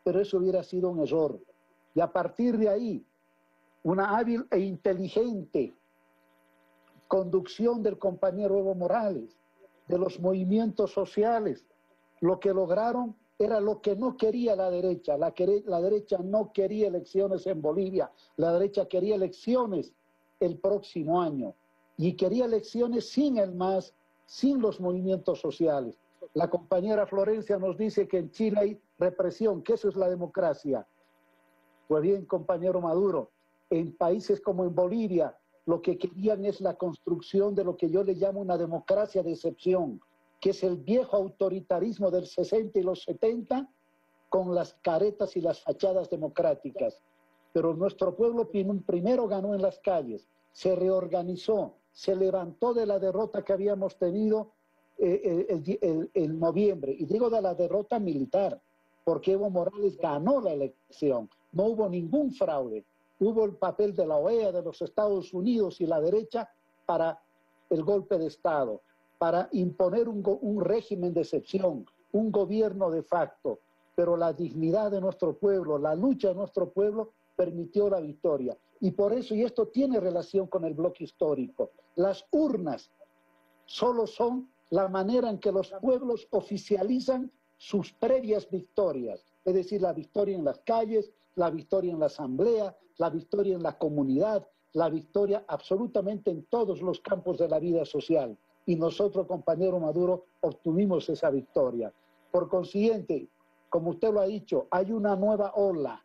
pero eso hubiera sido un error. Y a partir de ahí, una hábil e inteligente conducción del compañero Evo Morales, de los movimientos sociales, lo que lograron era lo que no quería la derecha. La, la derecha no quería elecciones en Bolivia, la derecha quería elecciones el próximo año y quería elecciones sin el MAS, sin los movimientos sociales. La compañera Florencia nos dice que en Chile hay represión, que eso es la democracia. Pues bien, compañero Maduro, en países como en Bolivia, lo que querían es la construcción de lo que yo le llamo una democracia de excepción, que es el viejo autoritarismo del sesenta y los setenta con las caretas y las fachadas democráticas. Pero nuestro pueblo primero ganó en las calles, se reorganizó, se levantó de la derrota que habíamos tenido eh, el, el, el noviembre. Y digo de la derrota militar, porque Evo Morales ganó la elección, no hubo ningún fraude. Hubo el papel de la O E A, de los Estados Unidos y la derecha para el golpe de Estado, para imponer un, un régimen de excepción, un gobierno de facto. Pero la dignidad de nuestro pueblo, la lucha de nuestro pueblo permitió la victoria. Y por eso, y esto tiene relación con el bloque histórico, las urnas solo son la manera en que los pueblos oficializan sus previas victorias, es decir, la victoria en las calles, la victoria en la asamblea, la victoria en la comunidad, la victoria absolutamente en todos los campos de la vida social. Y nosotros, compañero Maduro, obtuvimos esa victoria. Por consiguiente, como usted lo ha dicho, hay una nueva ola.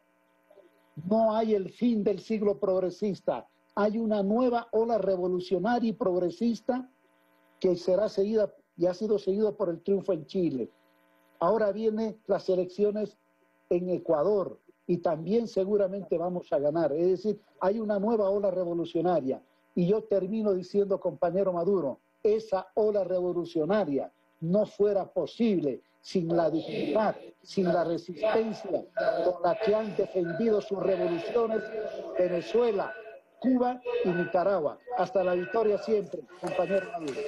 No hay el fin del siglo progresista. Hay una nueva ola revolucionaria y progresista que será seguida y ha sido seguido por el triunfo en Chile. Ahora vienen las elecciones en Ecuador, y también seguramente vamos a ganar. Es decir, hay una nueva ola revolucionaria. Y yo termino diciendo, compañero Maduro, esa ola revolucionaria no fuera posible sin la dignidad, sin la resistencia con la que han defendido sus revoluciones Venezuela, Cuba y Nicaragua. Hasta la victoria siempre, compañero Maduro.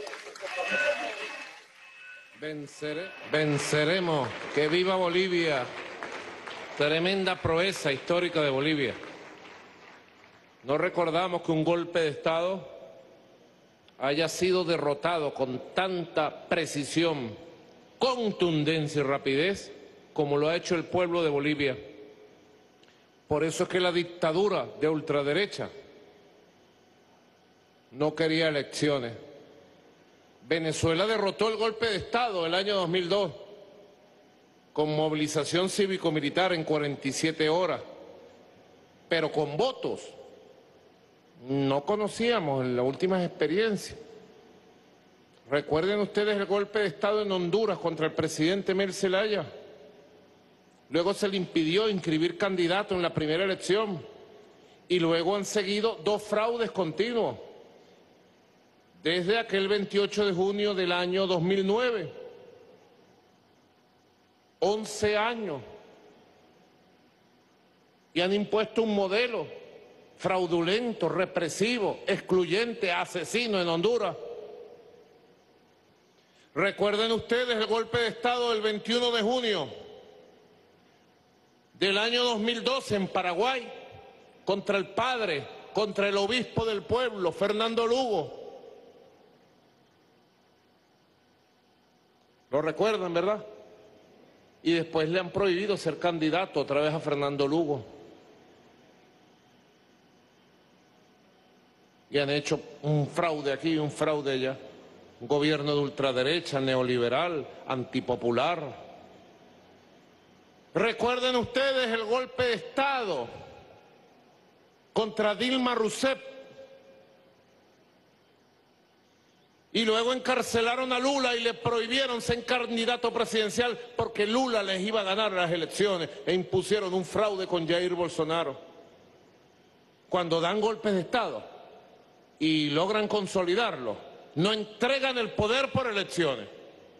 Vencere, venceremos. ¡Que viva Bolivia! Tremenda proeza histórica de Bolivia. No recordamos que un golpe de Estado haya sido derrotado con tanta precisión, contundencia y rapidez como lo ha hecho el pueblo de Bolivia. Por eso es que la dictadura de ultraderecha no quería elecciones. Venezuela derrotó el golpe de Estado el año dos mil dos. Con movilización cívico-militar en cuarenta y siete horas, pero con votos. No conocíamos en las últimas experiencias. Recuerden ustedes el golpe de Estado en Honduras contra el presidente Mel Zelaya. Luego se le impidió inscribir candidato en la primera elección. Y luego han seguido dos fraudes continuos. Desde aquel veintiocho de junio del año dos mil nueve. once años, y han impuesto un modelo fraudulento, represivo, excluyente, asesino en Honduras. Recuerden ustedes el golpe de Estado del veintiuno de junio del año dos mil doce en Paraguay, contra el padre, contra el obispo del pueblo, Fernando Lugo. ¿Lo recuerdan, verdad? Y después le han prohibido ser candidato otra vez a Fernando Lugo. Y han hecho un fraude aquí y un fraude allá. Un gobierno de ultraderecha, neoliberal, antipopular. Recuerden ustedes el golpe de Estado contra Dilma Rousseff. Y luego encarcelaron a Lula y le prohibieron ser candidato presidencial porque Lula les iba a ganar las elecciones e impusieron un fraude con Jair Bolsonaro. Cuando dan golpes de Estado y logran consolidarlo, no entregan el poder por elecciones,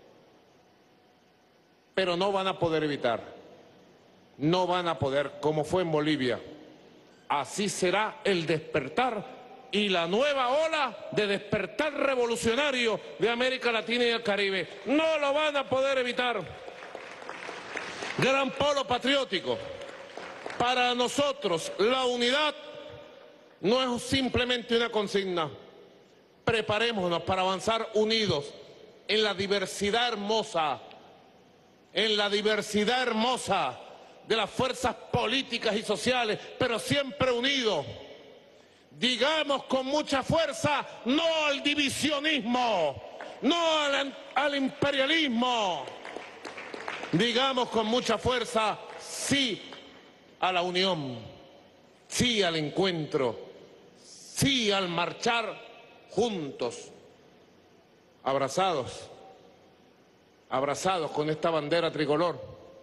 pero no van a poder evitar, no van a poder, como fue en Bolivia. Así será el despertar y la nueva ola de despertar revolucionario de América Latina y el Caribe. No lo van a poder evitar. Gran polo patriótico. Para nosotros la unidad no es simplemente una consigna. Preparémonos para avanzar unidos en la diversidad hermosa, en la diversidad hermosa de las fuerzas políticas y sociales, pero siempre unidos. Digamos con mucha fuerza no al divisionismo, no al, al imperialismo. Digamos con mucha fuerza sí a la unión, sí al encuentro, sí al marchar juntos, abrazados, abrazados con esta bandera tricolor.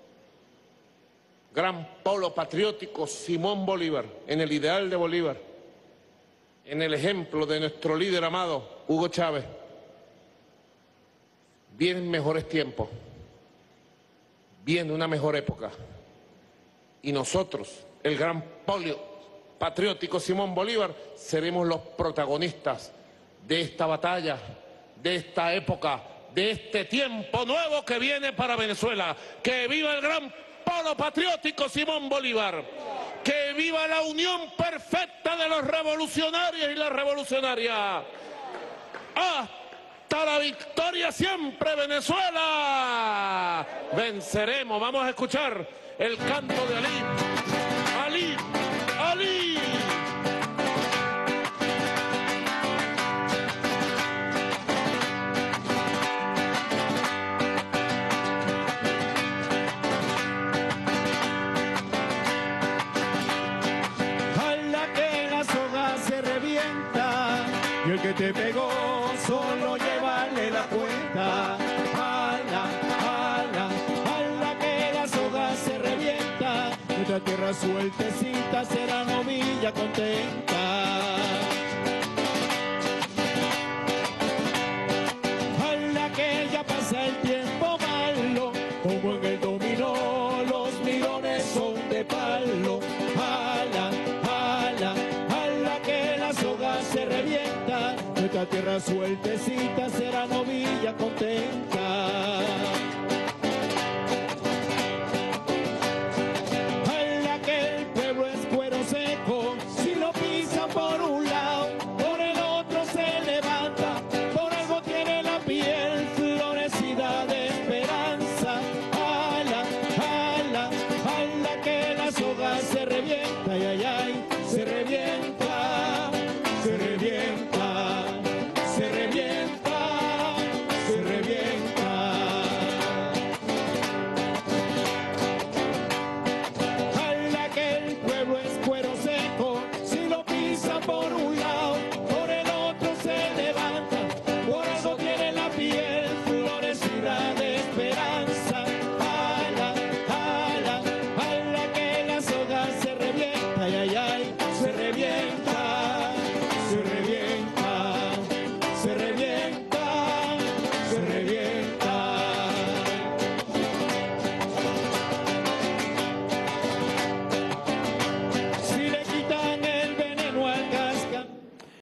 Gran polo patriótico Simón Bolívar, en el ideal de Bolívar, en el ejemplo de nuestro líder amado, Hugo Chávez. Vienen mejores tiempos, viene una mejor época. Y nosotros, el gran polo patriótico Simón Bolívar, seremos los protagonistas de esta batalla, de esta época, de este tiempo nuevo que viene para Venezuela. ¡Que viva el gran polo patriótico Simón Bolívar! ¡Que viva la unión perfecta de los revolucionarios y las revolucionarias! ¡Hasta la victoria siempre, Venezuela! Venceremos. Vamos a escuchar el canto de Ali. Ali, Ali. Y el que te pegó solo llévale la cuenta. Ala, ala, ala que la soga se revienta. Nuestra tierra sueltecita será novilla contenta. Ala que ya pasa el tiempo malo, como en el dominó los mirones son de palo. Ala, ala, ala que la soga se revienta. Nuestra tierra sueltecita será novilla contenta.